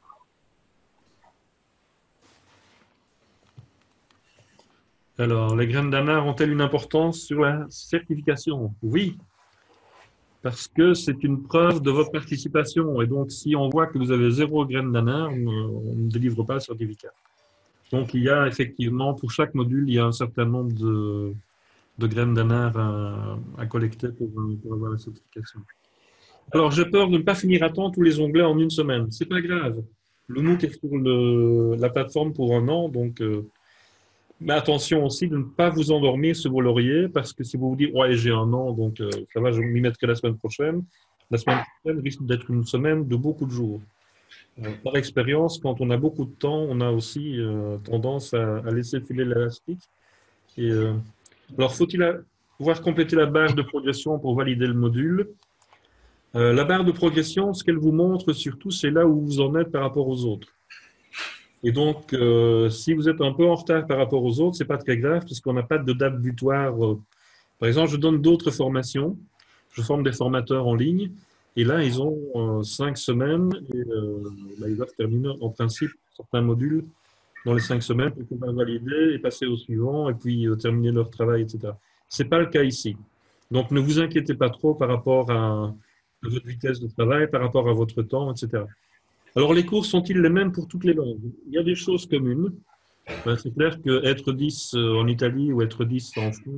alors, les graines d'anard ont-elles une importance sur la certification? Oui, parce que c'est une preuve de votre participation. Et donc, si on voit que vous avez 0 graines d'anard, on ne délivre pas le certificat. Donc, il y a effectivement, pour chaque module, il y a un certain nombre de graines d'anard à collecter pour avoir la certification. Alors, j'ai peur de ne pas finir à temps tous les onglets en une semaine. C'est pas grave. Le MOOC est sur la plateforme pour un an, donc mais attention aussi de ne pas vous endormir sur vos lauriers, parce que si vous vous dites, ouais, j'ai un an, donc ça va, je m'y mettrai la semaine prochaine. La semaine prochaine risque d'être une semaine de beaucoup de jours. Par expérience, quand on a beaucoup de temps, on a aussi tendance à laisser filer l'élastique. Et, alors, faut-il pouvoir compléter la barre de progression pour valider le module? La barre de progression, ce qu'elle vous montre surtout, c'est là où vous en êtes par rapport aux autres. Et donc, si vous êtes un peu en retard par rapport aux autres, c'est pas très grave puisqu'on n'a pas de date butoir. Par exemple, je donne d'autres formations. Je forme des formateurs en ligne. Et là, ils ont 5 semaines et ils doivent terminer en principe certains modules dans les 5 semaines pour pouvoir valider et passer au suivant et puis terminer leur travail, etc. C'est pas le cas ici. Donc, ne vous inquiétez pas trop par rapport à votre vitesse de travail, par rapport à votre temps, etc. Alors, les cours sont-ils les mêmes pour toutes les langues? Il y a des choses communes. C'est clair que être 10 en Italie ou être 10 en France,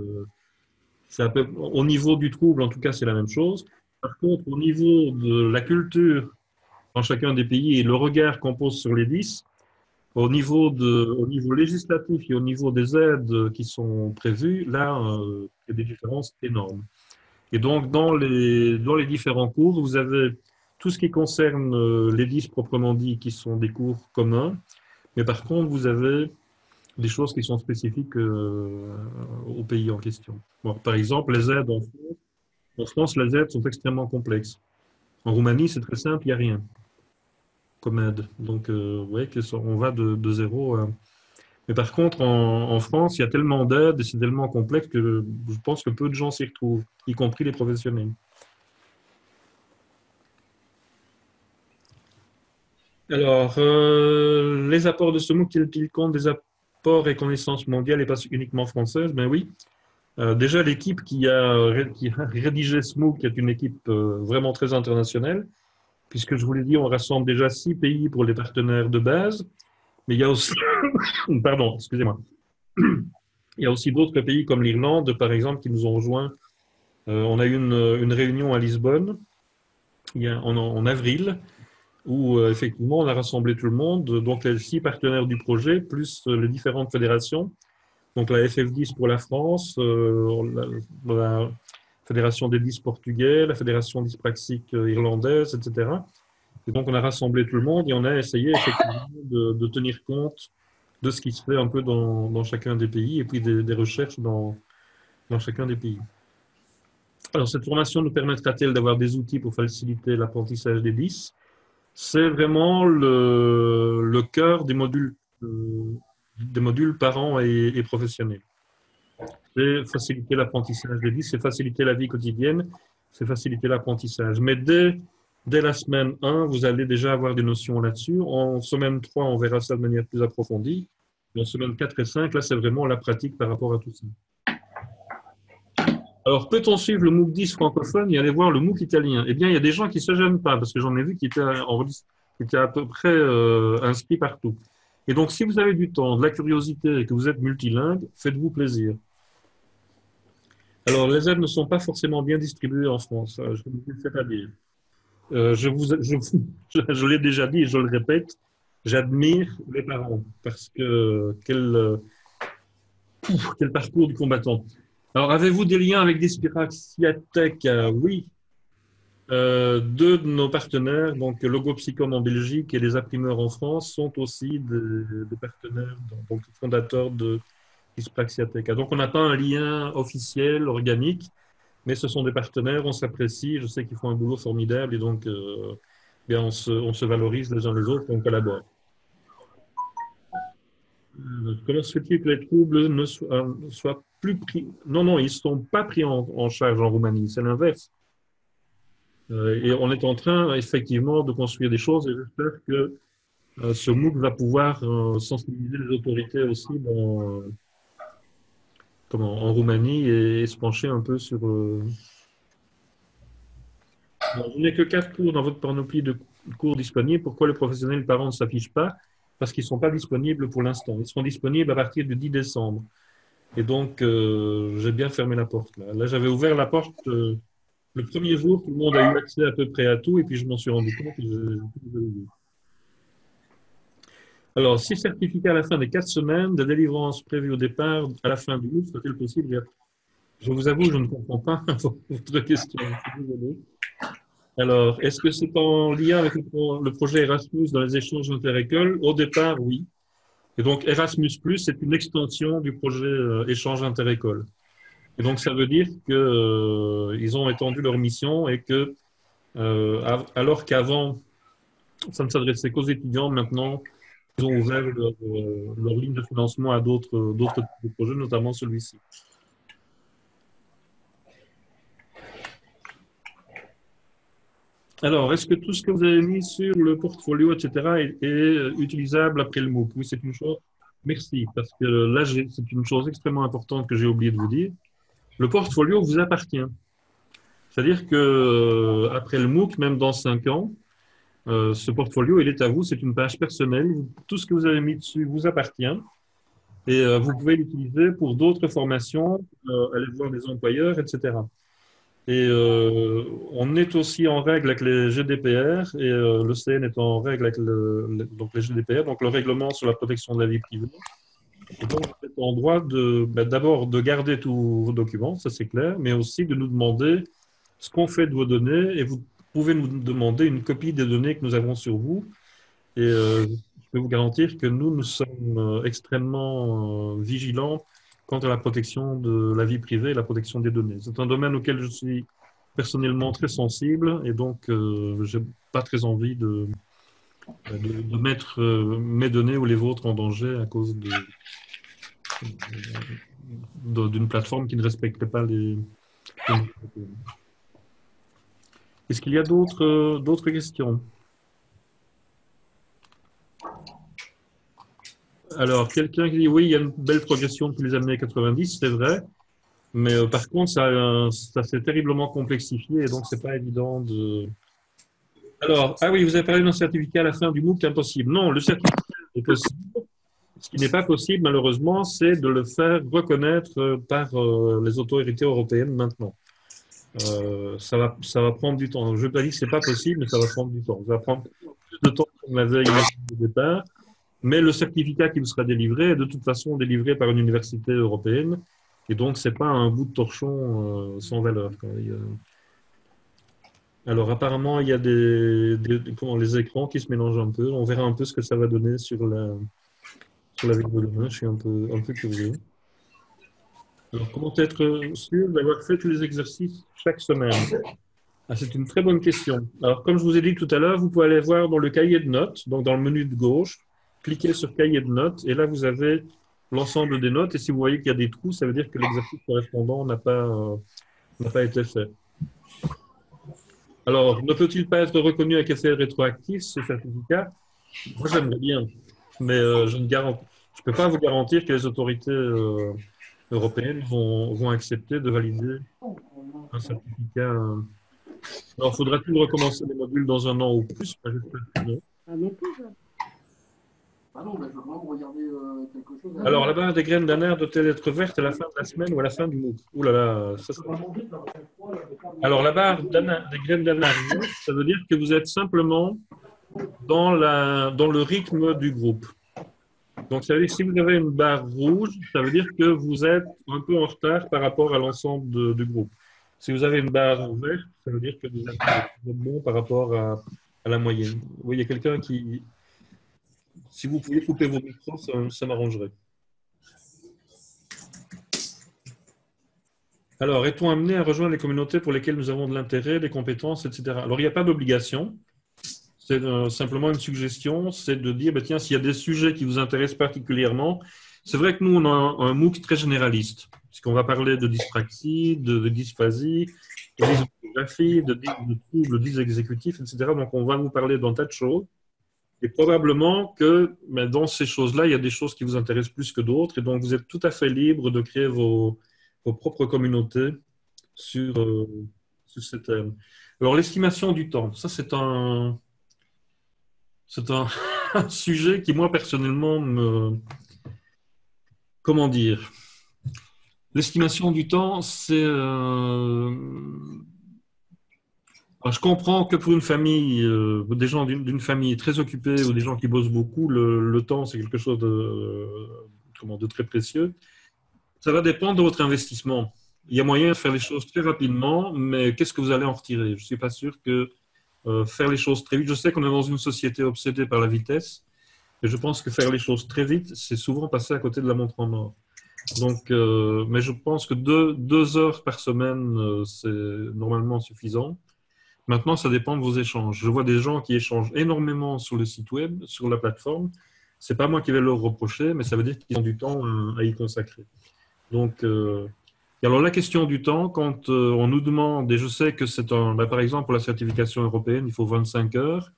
au niveau du trouble, en tout cas, c'est la même chose. Par contre, au niveau de la culture dans chacun des pays et le regard qu'on pose sur les 10, au niveau législatif et au niveau des aides qui sont prévues, là, il y a des différences énormes. Et donc, dans les différents cours, vous avez tout ce qui concerne les 10 proprement dit, qui sont des cours communs, mais par contre, vous avez des choses qui sont spécifiques au pays en question. Bon, par exemple, les aides en France, les aides sont extrêmement complexes. En Roumanie, c'est très simple, il n'y a rien comme aide. Donc, ouais, on va de zéro à... Mais par contre, en France, il y a tellement d'aides et c'est tellement complexe que je pense que peu de gens s'y retrouvent, y compris les professionnels. Alors, les apports de ce MOOC tiennent-ils compte des apports et connaissances mondiales et pas uniquement françaises? Ben oui. Déjà, l'équipe qui a rédigé ce MOOC est une équipe vraiment très internationale, puisque je vous l'ai dit, on rassemble déjà 6 pays pour les partenaires de base, mais il y a aussi, pardon, excusez-moi, il y a aussi d'autres pays comme l'Irlande, par exemple, qui nous ont rejoints. On a eu une réunion à Lisbonne en avril, où effectivement on a rassemblé tout le monde, donc les 6 partenaires du projet, plus les différentes fédérations. Donc la FF10 pour la France, la Fédération des 10 portugais, la Fédération dyspraxique irlandaise, etc. Et donc on a rassemblé tout le monde et on a essayé effectivement de tenir compte de ce qui se fait un peu dans chacun des pays et puis des recherches dans chacun des pays. Alors cette formation nous permettra-t-elle d'avoir des outils pour faciliter l'apprentissage des 10? C'est vraiment le cœur des modules parents et professionnels. C'est faciliter l'apprentissage des 10, c'est faciliter la vie quotidienne, c'est faciliter l'apprentissage. Mais dès la semaine 1, vous allez déjà avoir des notions là-dessus. En semaine 3, on verra ça de manière plus approfondie. Et en semaine 4 et 5, là, c'est vraiment la pratique par rapport à tout ça. Alors, peut-on suivre le MOOC 10 francophone et aller voir le MOOC italien? Eh bien, il y a des gens qui ne se gênent pas, parce que j'en ai vu qui étaient à peu près inscrits partout. Et donc, si vous avez du temps, de la curiosité et que vous êtes multilingue, faites-vous plaisir. Alors, les aides ne sont pas forcément bien distribuées en France, je ne sais pas dire. Je l'ai déjà dit et je le répète, j'admire les parents parce que quel parcours du combattant. Alors, avez-vous des liens avec Dyspraxiatech? Oui. Deux de nos partenaires, donc Logopsychom en Belgique et les imprimeurs en France, sont aussi des partenaires, donc fondateurs de Dyspraxiatech. Donc, on n'a pas un lien officiel, organique, mais ce sont des partenaires, on s'apprécie, je sais qu'ils font un boulot formidable et donc bien, on se valorise les uns les autres et on collabore. Comment se fait-il que les troubles ne soient plus pris? Non, non, ils ne sont pas pris en charge en Roumanie, c'est l'inverse. Et on est en train, effectivement, de construire des choses et j'espère que ce MOOC va pouvoir sensibiliser les autorités aussi en Roumanie et se pencher un peu sur. Bon, vous n'avez que 4 cours dans votre panoplie de cours disponibles. Pourquoi le professionnel et le parent ne s'affichent pas? Parce qu'ils ne sont pas disponibles pour l'instant. Ils seront disponibles à partir du 10 décembre. Et donc, j'ai bien fermé la porte. Là, j'avais ouvert la porte le premier jour, tout le monde a eu accès à peu près à tout, et puis je m'en suis rendu compte. Et alors, 6 certificats à la fin des 4 semaines, de délivrance prévue au départ à la fin du mois, serait-il possible? Je vous avoue, je ne comprends pas votre question. Alors, est-ce que c'est en lien avec le projet Erasmus dans les échanges interécoles? Au départ, oui. Et donc, Erasmus+, c'est une extension du projet échange interécole. Et donc, ça veut dire qu'ils ont étendu leur mission et que, alors qu'avant, ça ne s'adressait qu'aux étudiants, maintenant, ils ont ouvert leur ligne de financement à d'autres types de projets, notamment celui-ci. Alors, est-ce que tout ce que vous avez mis sur le portfolio, etc., est utilisable après le MOOC? Oui, c'est une chose. Merci, parce que là, c'est une chose extrêmement importante que j'ai oublié de vous dire. Le portfolio vous appartient. C'est-à-dire que après le MOOC, même dans 5 ans, ce portfolio, il est à vous, c'est une page personnelle. Tout ce que vous avez mis dessus vous appartient et vous pouvez l'utiliser pour d'autres formations, aller voir des employeurs, etc. Et on est aussi en règle avec les GDPR et le CN est en règle avec donc les GDPR, donc le règlement sur la protection de la vie privée. Et donc, vous êtes en droit d'abord de garder tous vos documents, ça c'est clair, mais aussi de nous demander ce qu'on fait de vos données et vous pouvez nous demander une copie des données que nous avons sur vous. Et je peux vous garantir que nous sommes extrêmement vigilants quant à la protection de la vie privée et la protection des données. C'est un domaine auquel je suis personnellement très sensible et donc je n'ai pas très envie de mettre mes données ou les vôtres en danger à cause d'une plateforme qui ne respecterait pas les... Est-ce qu'il y a d'autres questions? Alors, quelqu'un qui dit oui, il y a une belle progression depuis les années 90, c'est vrai, mais par contre, ça s'est terriblement complexifié et donc c'est pas évident de. Alors, ah oui, vous avez parlé d'un certificat à la fin du MOOC, impossible. Non, le certificat est possible. Ce qui n'est pas possible, malheureusement, c'est de le faire reconnaître par les autorités européennes maintenant. Ça va prendre du temps. Je ne veux pas dire que ce n'est pas possible, mais ça va prendre du temps. Ça va prendre plus de temps qu'on l'avait imaginé au départ. Mais le certificat qui vous sera délivré est de toute façon délivré par une université européenne. Et donc, ce n'est pas un bout de torchon sans valeur. Alors, apparemment, il y a les écrans qui se mélangent un peu. On verra un peu ce que ça va donner sur la vidéo demain. Je suis un peu curieux. Alors, comment être sûr d'avoir fait tous les exercices chaque semaine? Ah, c'est une très bonne question. Alors, comme je vous ai dit tout à l'heure, vous pouvez aller voir dans le cahier de notes, donc dans le menu de gauche, cliquez sur cahier de notes, et là, vous avez l'ensemble des notes. Et si vous voyez qu'il y a des trous, ça veut dire que l'exercice correspondant n'a pas été fait. Alors, ne peut-il pas être reconnu avec effet rétroactif, ce certificat? Moi, j'aimerais bien, mais je ne peux pas vous garantir que les autorités européennes vont accepter de valider un certificat. Alors, faudra-t-il recommencer les modules dans 1 an ou plus? Ah non, mais je veux vraiment regarder quelque chose. Alors, la barre des graines d'anaire doit-elle être verte à la fin de la semaine ou à la fin du mois? Ouh là là, ça. Alors, la barre des graines d'anaire, ça veut dire que vous êtes simplement dans le rythme du groupe. Donc, ça veut dire que si vous avez une barre rouge, ça veut dire que vous êtes un peu en retard par rapport à l'ensemble du groupe. Si vous avez une barre verte, ça veut dire que vous êtes bon par rapport à la moyenne. Oui, il y a quelqu'un qui... Si vous pouviez couper vos micros, ça m'arrangerait. Alors, est-on amené à rejoindre les communautés pour lesquelles nous avons de l'intérêt, des compétences, etc. Alors, il n'y a pas d'obligation. C'est simplement une suggestion, c'est de dire, ben, tiens, s'il y a des sujets qui vous intéressent particulièrement, c'est vrai que nous, on a un MOOC très généraliste, puisqu'on va parler de dyspraxie, de dysphasie, de dysorthographie, de troubles dysexécutifs, etc. Donc, on va vous parler d'un tas de choses. Et probablement que ben, dans ces choses-là, il y a des choses qui vous intéressent plus que d'autres. Et donc, vous êtes tout à fait libre de créer vos propres communautés sur, sur ces thèmes. Alors, l'estimation du temps, ça, c'est un un sujet qui, moi, personnellement, me... Comment dire? L'estimation du temps, c'est... alors, je comprends que pour une famille, des gens d'une famille très occupée ou des gens qui bossent beaucoup, le temps, c'est quelque chose de très précieux. Ça va dépendre de votre investissement. Il y a moyen de faire les choses très rapidement, mais qu'est-ce que vous allez en retirer? Je ne suis pas sûr que faire les choses très vite. Je sais qu'on est dans une société obsédée par la vitesse, et je pense que faire les choses très vite, c'est souvent passer à côté de la montre en or. Donc, mais je pense que 2 heures par semaine, c'est normalement suffisant. Maintenant, ça dépend de vos échanges. Je vois des gens qui échangent énormément sur le site web, sur la plateforme. C'est pas moi qui vais leur reprocher, mais ça veut dire qu'ils ont du temps à y consacrer. Donc, et alors la question du temps, quand on nous demande, et je sais que c'est par exemple pour la certification européenne, il faut 25 heures.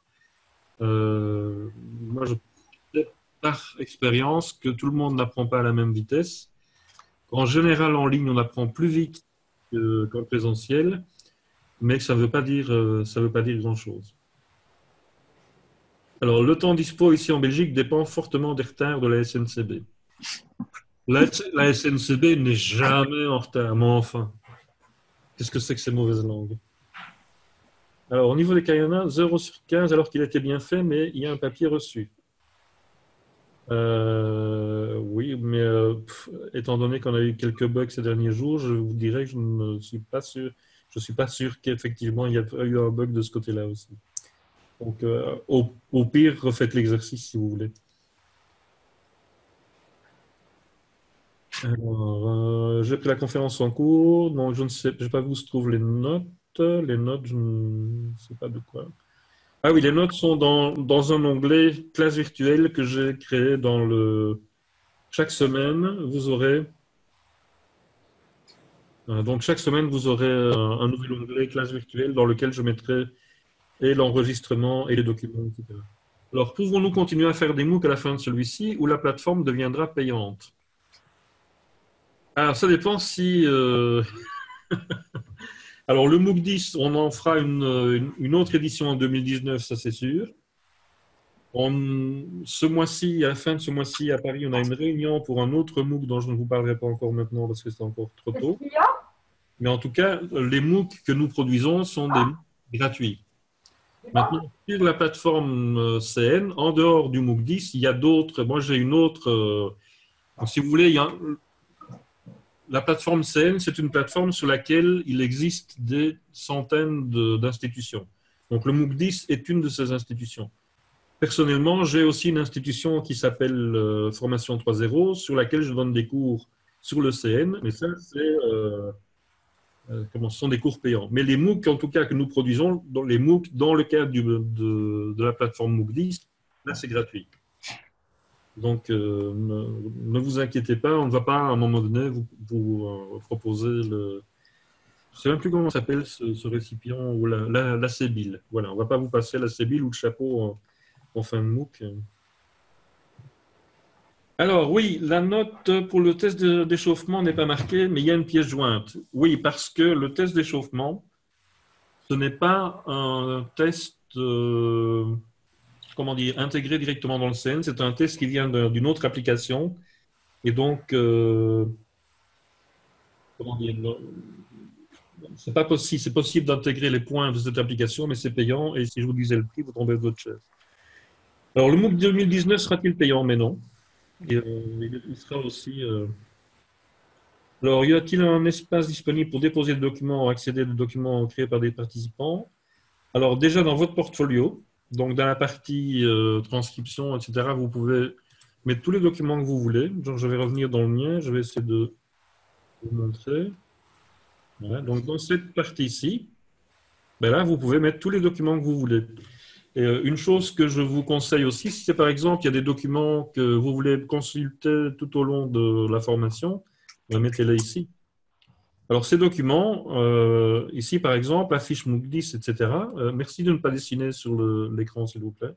Moi, je sais par expérience que tout le monde n'apprend pas à la même vitesse. En général, en ligne, on apprend plus vite qu'en présentiel, mais ça ne veut pas dire, ça veut pas dire grand-chose. Alors, le temps dispo ici en Belgique dépend fortement des retards de la SNCB. La SNCB n'est jamais en retard, mais enfin, qu'est-ce que c'est que ces mauvaises langues? Alors, au niveau des Kayana, 0 sur 15, alors qu'il était bien fait, mais il y a un papier reçu. Oui, mais étant donné qu'on a eu quelques bugs ces derniers jours, je vous dirais que je ne suis pas sûr. Je suis pas sûr qu'effectivement il y a eu un bug de ce côté-là aussi. Donc, au pire, refaites l'exercice si vous voulez. Alors, j'ai pris la conférence en cours. Donc, je ne sais pas où se trouvent les notes. Les notes, je ne sais pas de quoi. Ah oui, les notes sont dans un onglet classe virtuelle que j'ai créé dans le. Chaque semaine, vous aurez. Donc, chaque semaine, vous aurez un nouvel onglet classe virtuelle dans lequel je mettrai et l'enregistrement et les documents, etc. Alors, pouvons-nous continuer à faire des MOOC à la fin de celui-ci ou la plateforme deviendra payante? Alors, ça dépend si. Alors, le MOOC 10, on en fera une autre édition en 2019, ça c'est sûr. Ce mois-ci, à la fin de ce mois-ci, à Paris, on a une réunion pour un autre MOOC dont je ne vous parlerai pas encore maintenant parce que c'est encore trop tôt. Mais en tout cas, les MOOC que nous produisons sont des MOOC gratuits. Maintenant, sur la plateforme CN, en dehors du MOOC 10, il y a d'autres. Moi, j'ai une autre. Si vous voulez, la plateforme CN, c'est une plateforme sur laquelle il existe des centaines d'institutions. Donc, le MOOC 10 est une de ces institutions. Personnellement, j'ai aussi une institution qui s'appelle Formation 3.0, sur laquelle je donne des cours sur le CN, mais ça, ce sont des cours payants. Mais les MOOC, en tout cas, que nous produisons, les MOOC dans le cadre de la plateforme MOOC 10, là, c'est gratuit. Donc, ne vous inquiétez pas, on ne va pas, à un moment donné, vous proposer le... Je ne sais même plus comment s'appelle ce récipient, ou la sébile. Voilà, on ne va pas vous passer la sébile ou le chapeau en fin de MOOC. Alors, oui, la note pour le test d'échauffement n'est pas marquée, mais il y a une pièce jointe. Oui, parce que le test d'échauffement, ce n'est pas un test, comment dire, intégré directement dans le CN, c'est un test qui vient d'une autre application. Et donc, comment dire, c'est pas possible, c'est possible d'intégrer les points de cette application, mais c'est payant. Et si je vous disais le prix, vous tombez de votre chaise. Alors, le MOOC 2019 sera-t-il payant? Mais non. Et, il sera aussi. Alors, y a-t-il un espace disponible pour déposer des documents, accéder aux documents créés par des participants? Alors, déjà dans votre portfolio, donc dans la partie transcription, etc., vous pouvez mettre tous les documents que vous voulez. Donc, je vais revenir dans le mien, je vais essayer de vous montrer. Voilà. Donc, dans cette partie-ci, ben là, vous pouvez mettre tous les documents que vous voulez. Et une chose que je vous conseille aussi, si c'est par exemple, il y a des documents que vous voulez consulter tout au long de la formation, mettez-les ici. Alors, ces documents, ici par exemple, la fiche MOOC 10, etc. Merci de ne pas dessiner sur l'écran, s'il vous plaît.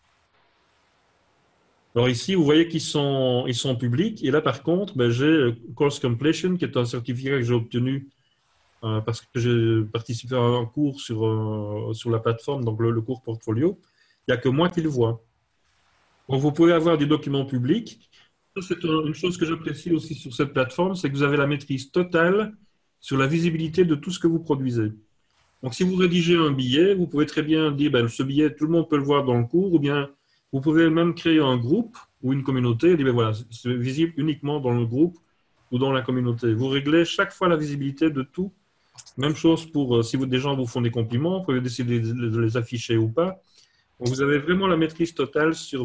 Alors ici, vous voyez qu'ils sont publics. Et là, par contre, ben, j'ai Course Completion, qui est un certificat que j'ai obtenu parce que j'ai participé à un cours sur la plateforme, donc le cours portfolio. Il n'y a que moi qui le vois. Donc, vous pouvez avoir des documents publics. Ça, c'est une chose que j'apprécie aussi sur cette plateforme, c'est que vous avez la maîtrise totale sur la visibilité de tout ce que vous produisez. Donc, si vous rédigez un billet, vous pouvez très bien dire, ben, ce billet, tout le monde peut le voir dans le cours, ou bien vous pouvez même créer un groupe ou une communauté et dire, ben, voilà, c'est visible uniquement dans le groupe ou dans la communauté. Vous réglez chaque fois la visibilité de tout. Même chose pour si des gens vous font des compliments, vous pouvez décider de les afficher ou pas. Donc, vous avez vraiment la maîtrise totale sur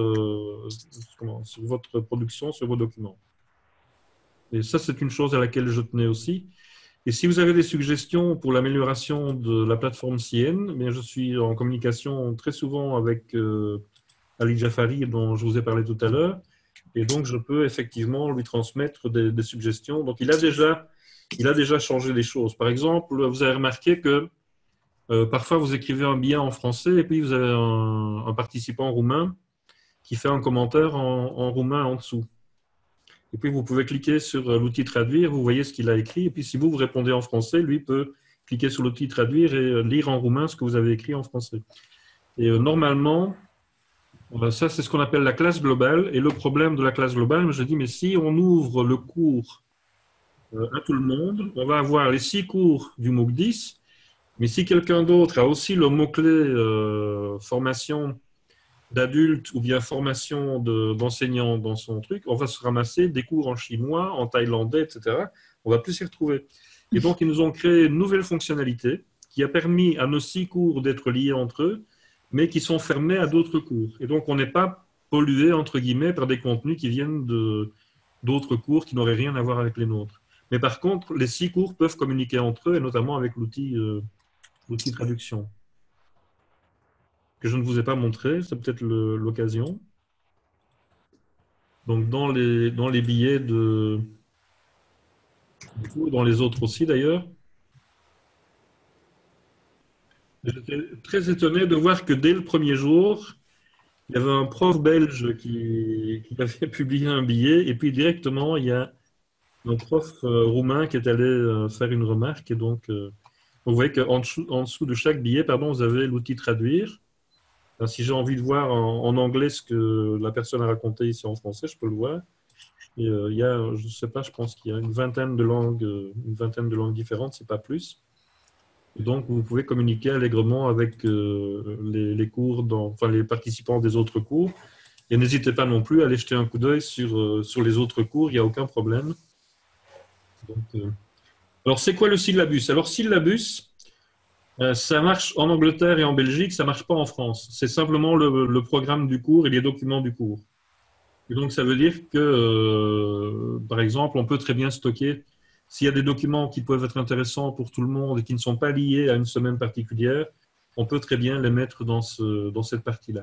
sur votre production, sur vos documents. Et ça, c'est une chose à laquelle je tenais aussi. Et si vous avez des suggestions pour l'amélioration de la plateforme CN, eh bien, je suis en communication très souvent avec Ali Jafari, dont je vous ai parlé tout à l'heure. Et donc, je peux effectivement lui transmettre des suggestions. Donc, il a déjà changé les choses. Par exemple, vous avez remarqué que parfois, vous écrivez un billet en français et puis vous avez un participant roumain qui fait un commentaire en roumain en dessous. Et puis, vous pouvez cliquer sur l'outil traduire, vous voyez ce qu'il a écrit. Et puis, si vous répondez en français, lui peut cliquer sur l'outil traduire et lire en roumain ce que vous avez écrit en français. Et normalement, ça, c'est ce qu'on appelle la classe globale. Et le problème de la classe globale, je dis, mais si on ouvre le cours à tout le monde, on va avoir les 6 cours du MOOC 10. Mais si quelqu'un d'autre a aussi le mot-clé formation d'adultes ou bien formation d'enseignants dans son truc, on va se ramasser des cours en chinois, en thaïlandais, etc. On va plus s'y retrouver. Et donc, ils nous ont créé une nouvelle fonctionnalité qui a permis à nos 6 cours d'être liés entre eux, mais qui sont fermés à d'autres cours. Et donc, on n'est pas pollué, entre guillemets, par des contenus qui viennent d'autres cours qui n'auraient rien à voir avec les nôtres. Mais par contre, les 6 cours peuvent communiquer entre eux, et notamment avec l'outil traduction, que je ne vous ai pas montré, c'est peut-être l'occasion. Donc, dans les billets dans les autres aussi d'ailleurs, j'étais très étonné de voir que dès le premier jour, il y avait un prof belge qui avait publié un billet, et puis directement, il y a un prof roumain qui est allé faire une remarque. Et donc, vous voyez qu'en dessous de chaque billet, pardon, vous avez l'outil traduire. Alors, si j'ai envie de voir en anglais ce que la personne a raconté ici en français, je peux le voir. Et, il y a, je ne sais pas, je pense qu'il y a une vingtaine de langues différentes, c'est pas plus. Et donc, vous pouvez communiquer allègrement avec les cours, enfin les participants des autres cours. Et n'hésitez pas non plus à aller jeter un coup d'œil sur les autres cours, il n'y a aucun problème. Donc, alors, c'est quoi le syllabus? Alors, syllabus, ça marche en Angleterre et en Belgique, ça ne marche pas en France. C'est simplement le programme du cours et les documents du cours. Et donc, ça veut dire que, par exemple, on peut très bien stocker, s'il y a des documents qui peuvent être intéressants pour tout le monde et qui ne sont pas liés à une semaine particulière, on peut très bien les mettre dans cette partie-là.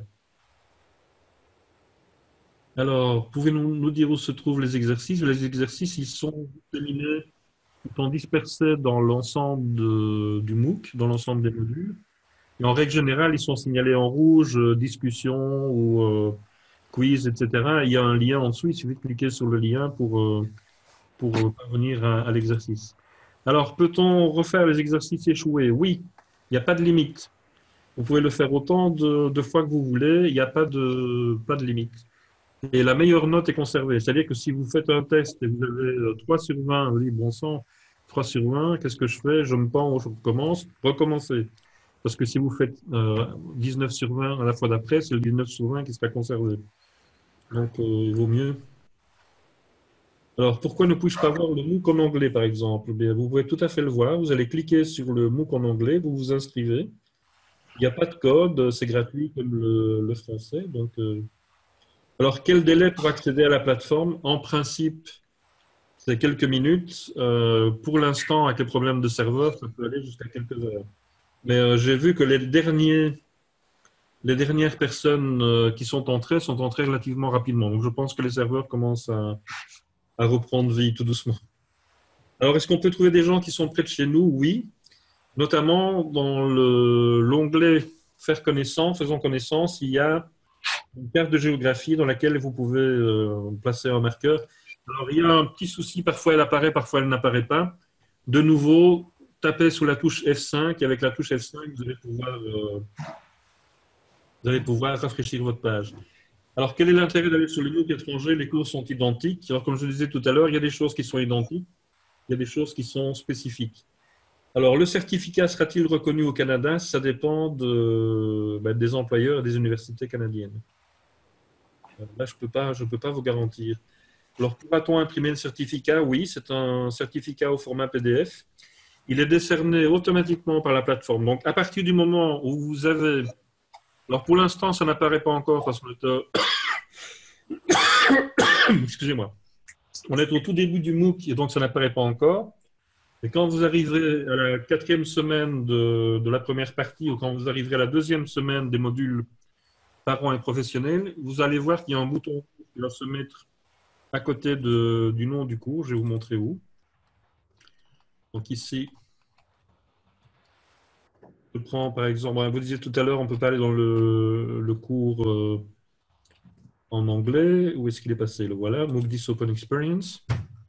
Alors, pouvez-vous nous dire où se trouvent les exercices? Les exercices, ils sont disséminés, ils sont dispersés dans l'ensemble du MOOC, dans l'ensemble des modules. Et en règle générale, ils sont signalés en rouge, discussion ou quiz, etc. Il y a un lien en dessous, il suffit de cliquer sur le lien pour parvenir à l'exercice. Alors, peut-on refaire les exercices échoués? Oui, il n'y a pas de limite. Vous pouvez le faire autant de fois que vous voulez, il n'y a pas de limite. Et la meilleure note est conservée. C'est-à-dire que si vous faites un test et vous avez 3 sur 20, vous dites, bon sang, 3 sur 20, qu'est-ce que je fais? Je me pends, je recommence, recommencez. Parce que si vous faites 19 sur 20 à la fois d'après, c'est le 19 sur 20 qui sera conservé. Donc, il vaut mieux. Alors, pourquoi ne puis-je pas voir le MOOC en anglais, par exemple? Bien, vous pouvez tout à fait le voir. Vous allez cliquer sur le MOOC en anglais, vous vous inscrivez. Il n'y a pas de code, c'est gratuit comme le français. Donc, alors, quel délai pour accéder à la plateforme? En principe, c'est quelques minutes. Pour l'instant, avec les problèmes de serveur, ça peut aller jusqu'à quelques heures. Mais j'ai vu que les dernières personnes qui sont entrées relativement rapidement. Donc, je pense que les serveurs commencent à reprendre vie tout doucement. Alors, est-ce qu'on peut trouver des gens qui sont près de chez nous? Oui, notamment dans l'onglet Faire connaissance, faisons connaissance, il y a une carte de géographie dans laquelle vous pouvez placer un marqueur. Alors, il y a un petit souci, parfois elle apparaît, parfois elle n'apparaît pas. De nouveau, tapez sous la touche F5 et avec la touche F5, vous allez pouvoir rafraîchir votre page. Alors, quel est l'intérêt d'aller sur le MOOC étranger? Les cours sont identiques. Alors, comme je le disais tout à l'heure, il y a des choses qui sont identiques, il y a des choses qui sont spécifiques. Alors, le certificat sera-t-il reconnu au Canada? Ça dépend des employeurs et des universités canadiennes. Là, je ne peux pas vous garantir. Alors, pourra-t-on imprimer le certificat? Oui, c'est un certificat au format PDF. Il est décerné automatiquement par la plateforme. Donc, à partir du moment où vous avez... Alors, pour l'instant, ça n'apparaît pas encore parce qu'on est... Excusez-moi. On est au tout début du MOOC et donc ça n'apparaît pas encore. Et quand vous arriverez à la 4e semaine de la première partie ou quand vous arriverez à la 2e semaine des modules parents et professionnels, vous allez voir qu'il y a un bouton qui va se mettre à côté du nom du cours. Je vais vous montrer où. Donc ici, je prends par exemple, vous disiez tout à l'heure, on ne peut pas aller dans le cours en anglais. Où est-ce qu'il est passé? Le voilà, MOOC 10 Open Experience.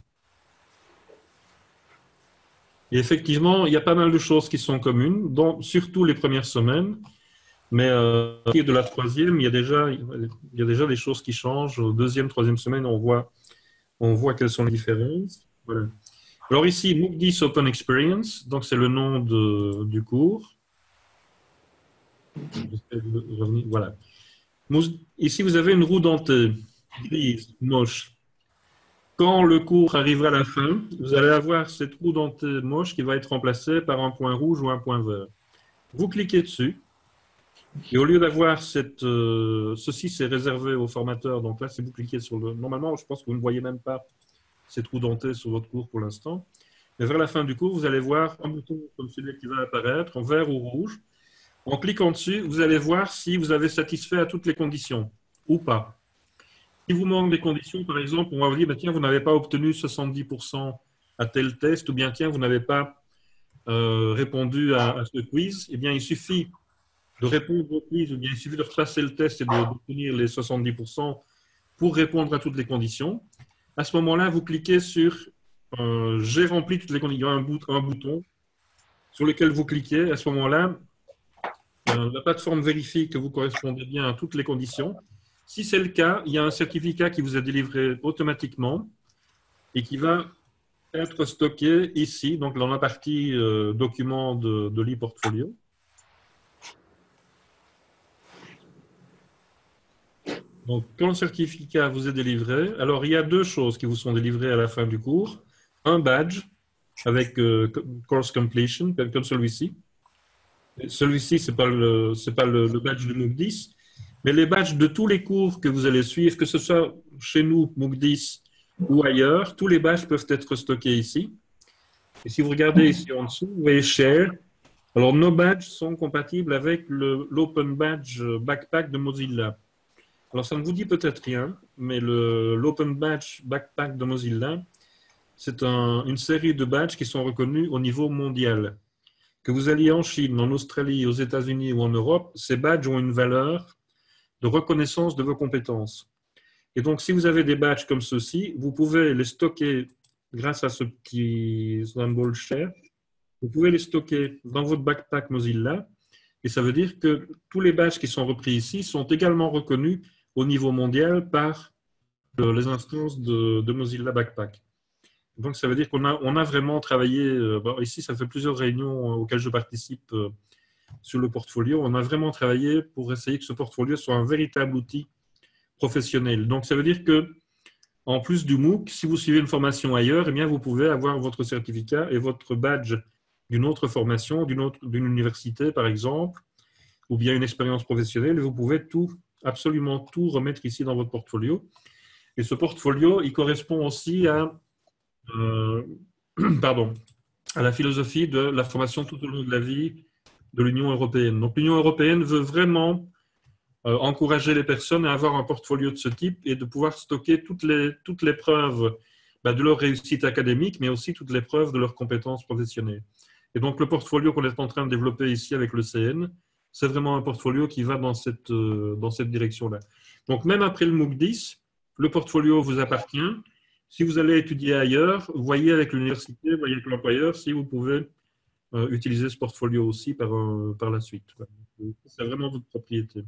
Et effectivement, il y a pas mal de choses qui sont communes, surtout les premières semaines. Mais à partir de la 3e, il y a déjà des choses qui changent. Aux 2e, 3e semaine, on voit quelles sont les différences. Voilà. Alors ici, MOOC 10 Open Experience, donc c'est le nom du cours. Voilà. Ici, vous avez une roue dentée, grise, moche. Quand le cours arrivera à la fin, vous allez avoir cette roue dentée moche qui va être remplacée par un point rouge ou un point vert. Vous cliquez dessus. Et au lieu d'avoir ceci, c'est réservé aux formateurs. Donc là, si vous cliquez sur le... Normalement, je pense que vous ne voyez même pas cette roue dentée sur votre cours pour l'instant. Mais vers la fin du cours, vous allez voir un bouton comme celui qui va apparaître, en vert ou rouge. En cliquant dessus, vous allez voir si vous avez satisfait à toutes les conditions ou pas. Si vous manquez des conditions, par exemple, on va vous dire, tiens, vous n'avez pas obtenu 70% à tel test, ou bien, tiens, vous n'avez pas répondu à ce quiz, eh bien, il suffit de répondre au quiz, ou bien il suffit de repasser le test et d'obtenir les 70% pour répondre à toutes les conditions. À ce moment-là, vous cliquez sur j'ai rempli toutes les conditions. Il y a un bouton sur lequel vous cliquez. À ce moment-là, la plateforme vérifie que vous correspondez bien à toutes les conditions. Si c'est le cas, il y a un certificat qui vous est délivré automatiquement et qui va être stocké ici, donc dans la partie document de l'e-portfolio. Donc, quand le certificat vous est délivré, alors il y a deux choses qui vous sont délivrées à la fin du cours. Un badge avec course completion, comme celui-ci. Celui-ci, ce n'est pas le badge de MOOC 10, mais les badges de tous les cours que vous allez suivre, que ce soit chez nous, MOOC 10 ou ailleurs, tous les badges peuvent être stockés ici. Et si vous regardez ici en dessous, vous voyez Share. Alors, nos badges sont compatibles avec l'Open Badge Backpack de Mozilla. Alors, ça ne vous dit peut-être rien, mais l'Open Badge Backpack de Mozilla, c'est une série de badges qui sont reconnus au niveau mondial. Que vous alliez en Chine, en Australie, aux États-Unis ou en Europe, ces badges ont une valeur de reconnaissance de vos compétences. Et donc, si vous avez des badges comme ceux-ci, vous pouvez les stocker grâce à ce petit symbole share. Vous pouvez les stocker dans votre backpack Mozilla. Et ça veut dire que tous les badges qui sont repris ici sont également reconnus au niveau mondial par les instances de Mozilla Backpack. Donc, ça veut dire qu'on a vraiment travaillé, ici, ça fait plusieurs réunions auxquelles je participe sur le portfolio. On a vraiment travaillé pour essayer que ce portfolio soit un véritable outil professionnel. Donc, ça veut dire que, en plus du MOOC, si vous suivez une formation ailleurs, eh bien, vous pouvez avoir votre certificat et votre badge d'une autre formation, d'une université, par exemple, ou bien une expérience professionnelle, et vous pouvez absolument tout remettre ici dans votre portfolio. Et ce portfolio, il correspond aussi à la philosophie de la formation tout au long de la vie de l'Union européenne. Donc l'Union européenne veut vraiment encourager les personnes à avoir un portfolio de ce type et de pouvoir stocker toutes les preuves de leur réussite académique, mais aussi toutes les preuves de leurs compétences professionnelles. Et donc, le portfolio qu'on est en train de développer ici avec le CN, c'est vraiment un portfolio qui va dans cette direction-là. Donc, même après le MOOC 10, le portfolio vous appartient. Si vous allez étudier ailleurs, voyez avec l'université, voyez avec l'employeur si vous pouvez utiliser ce portfolio aussi par la suite. C'est vraiment votre propriété.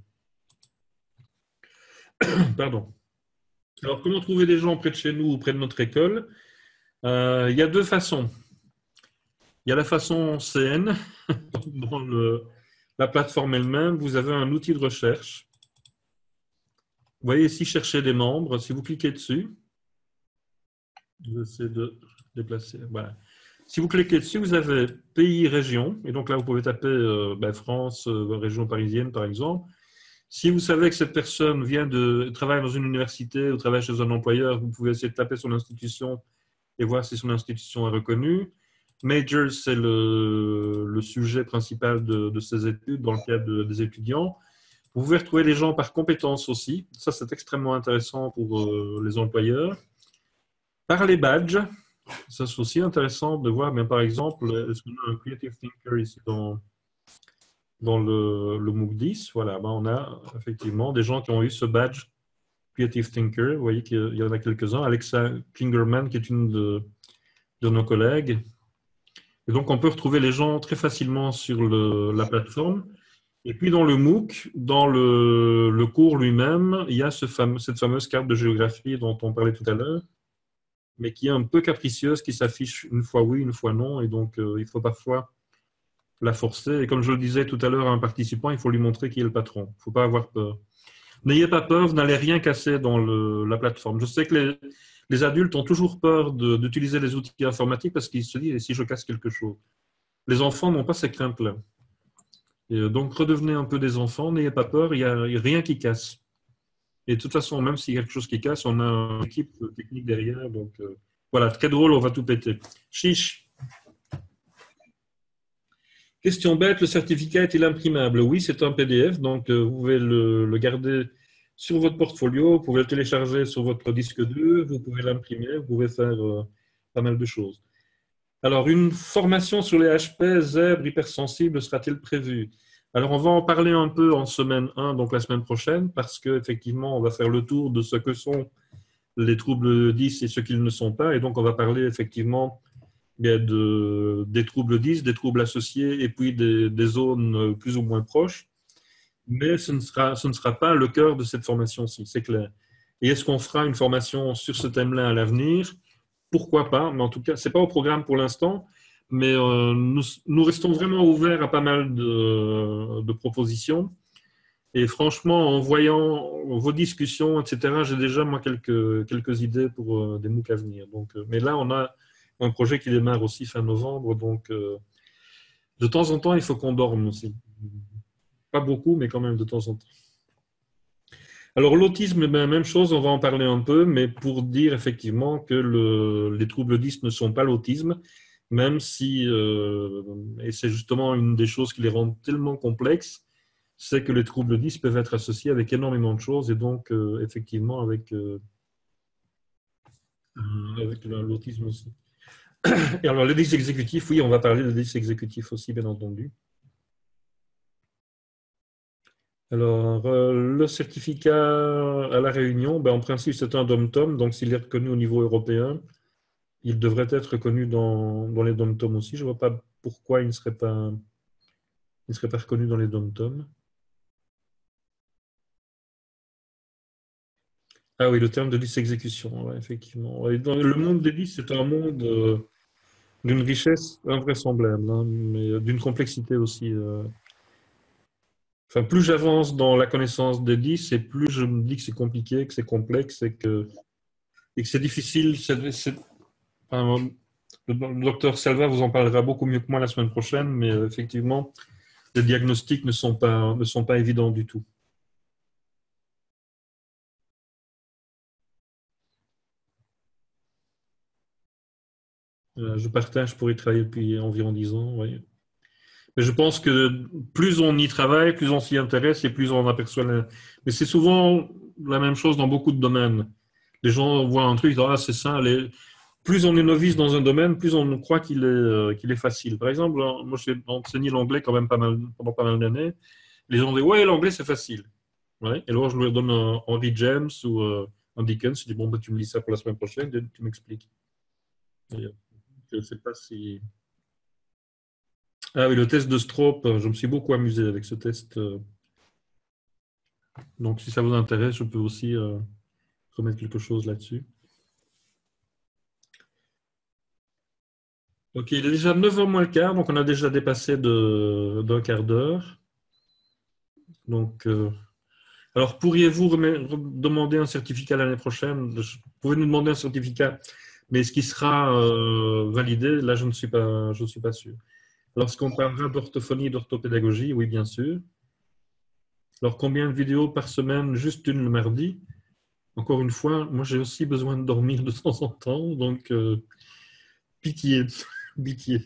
Pardon. Alors, comment trouver des gens près de chez nous ou près de notre école? Il y a deux façons. Il y a la façon CN, dans la plateforme elle-même, vous avez un outil de recherche. Vous voyez ici, chercher des membres. Si vous cliquez dessus, j'essaie de déplacer. Voilà. Si vous cliquez dessus, vous avez pays, région. Et donc là, vous pouvez taper France, région parisienne, par exemple. Si vous savez que cette personne travaille dans une université ou travaille chez un employeur, vous pouvez essayer de taper son institution et voir si son institution est reconnue. Major, c'est le sujet principal de ces études dans le cadre des étudiants. Vous pouvez retrouver les gens par compétences aussi. Ça, c'est extrêmement intéressant pour les employeurs. Par les badges, ça, c'est aussi intéressant de voir, mais par exemple, est-ce qu'on a un Creative Thinker ici dans le MOOC 10? Voilà, on a effectivement des gens qui ont eu ce badge Creative Thinker. Vous voyez qu'il y en a quelques-uns. Alexa Klingerman, qui est une de nos collègues. Et donc, on peut retrouver les gens très facilement sur la plateforme. Et puis, dans le MOOC, dans le cours lui-même, il y a cette fameuse carte de géographie dont on parlait tout à l'heure, mais qui est un peu capricieuse, qui s'affiche une fois oui, une fois non. Et donc, il faut parfois la forcer. Et comme je le disais tout à l'heure à un participant, il faut lui montrer qui est le patron. Il ne faut pas avoir peur. N'ayez pas peur, vous n'allez rien casser dans la plateforme. Je sais que les adultes ont toujours peur d'utiliser les outils informatiques parce qu'ils se disent, et si je casse quelque chose? Les enfants n'ont pas ces craintes-là. Donc, redevenez un peu des enfants, n'ayez pas peur, il n'y a rien qui casse. Et de toute façon, même s'il y a quelque chose qui casse, on a une équipe technique derrière. Donc, voilà, très drôle, on va tout péter. Chiche. Question bête, le certificat est-il imprimable? Oui, c'est un PDF, donc vous pouvez le garder sur votre portfolio, vous pouvez le télécharger sur votre disque dur, vous pouvez l'imprimer, vous pouvez faire pas mal de choses. Alors, une formation sur les HP, zèbres, hypersensibles sera-t-il prévue? Alors, on va en parler un peu en semaine 1, donc la semaine prochaine, parce qu'effectivement, on va faire le tour de ce que sont les troubles 10 et ce qu'ils ne sont pas. Et donc, on va parler effectivement des troubles 10, des troubles associés et puis des zones plus ou moins proches. Mais ce ne sera pas le cœur de cette formation-ci, c'est clair. Et est-ce qu'on fera une formation sur ce thème-là à l'avenir? Pourquoi pas? Mais en tout cas, ce n'est pas au programme pour l'instant, mais nous restons vraiment ouverts à pas mal de propositions. Et franchement, en voyant vos discussions, etc., j'ai déjà, moi, quelques idées pour des MOOC à venir. Donc, mais là, on a un projet qui démarre aussi fin novembre, donc de temps en temps, il faut qu'on dorme aussi. Pas beaucoup, mais quand même de temps en temps. Alors, l'autisme, même chose, on va en parler un peu, mais pour dire effectivement que les troubles 10 ne sont pas l'autisme, même si, et c'est justement une des choses qui les rend tellement complexes, c'est que les troubles 10 peuvent être associés avec énormément de choses, et donc, effectivement, avec l'autisme aussi. Et alors, le 10 exécutif, oui, on va parler de 10 exécutif aussi, bien entendu. Alors, le certificat à La Réunion, en principe, c'est un DOM-TOM, donc s'il est reconnu au niveau européen, il devrait être reconnu dans les DOM-TOM aussi. Je ne vois pas pourquoi il ne serait pas reconnu dans les DOM-TOM. Ah oui, le terme de 10 exécution, ouais, effectivement. Et dans le monde des 10, c'est un monde d'une richesse invraisemblable, hein, mais d'une complexité aussi. Enfin, plus j'avance dans la connaissance des 10, et plus je me dis que c'est compliqué, que c'est complexe et que c'est difficile. Enfin, le docteur Salva vous en parlera beaucoup mieux que moi la semaine prochaine, mais effectivement, les diagnostics ne sont pas évidents du tout. Je partage pour y travailler depuis environ 10 ans. Oui. Mais je pense que plus on y travaille, plus on s'y intéresse et plus on en aperçoit. Mais c'est souvent la même chose dans beaucoup de domaines. Les gens voient un truc, ils disent, ah, c'est ça. Plus on est novice dans un domaine, plus on croit qu'il est facile. Par exemple, moi j'ai enseigné l'anglais quand même pendant pas mal d'années. Les gens disent, ouais, l'anglais c'est facile. Ouais. Et alors je leur donne un Henry James ou un Dickens. Je dis, bon, bah, tu me lis ça pour la semaine prochaine, tu m'expliques. Et, je ne sais pas si. Ah oui, le test de Stroop, je me suis beaucoup amusé avec ce test. Donc, si ça vous intéresse, je peux aussi remettre quelque chose là-dessus. Ok, il est déjà 9h moins le quart, donc on a déjà dépassé d'un quart d'heure. Donc, alors, pourriez-vous demander un certificat l'année prochaine? Vous pouvez nous demander un certificat, mais ce qui sera validé, là, je ne suis pas sûr. Lorsqu'on parlera d'orthophonie, d'orthopédagogie, oui, bien sûr. Alors, combien de vidéos par semaine? Juste une le mardi. Encore une fois, moi j'ai aussi besoin de dormir de temps en temps, donc pitié, pitié.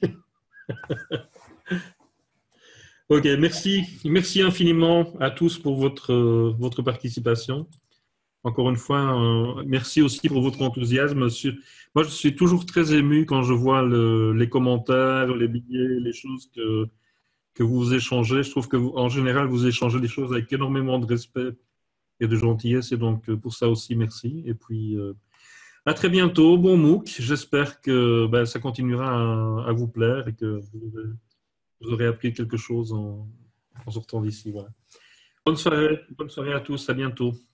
Ok, merci infiniment à tous pour votre participation. Encore une fois, merci aussi pour votre enthousiasme. Moi, je suis toujours très ému quand je vois les commentaires, les billets, les choses que vous échangez. Je trouve que en général, vous échangez des choses avec énormément de respect et de gentillesse, et donc pour ça aussi, merci. Et puis, à très bientôt, bon MOOC. J'espère que ben, ça continuera à vous plaire et que vous aurez appris quelque chose en sortant d'ici. Voilà. Bonne soirée à tous, à bientôt.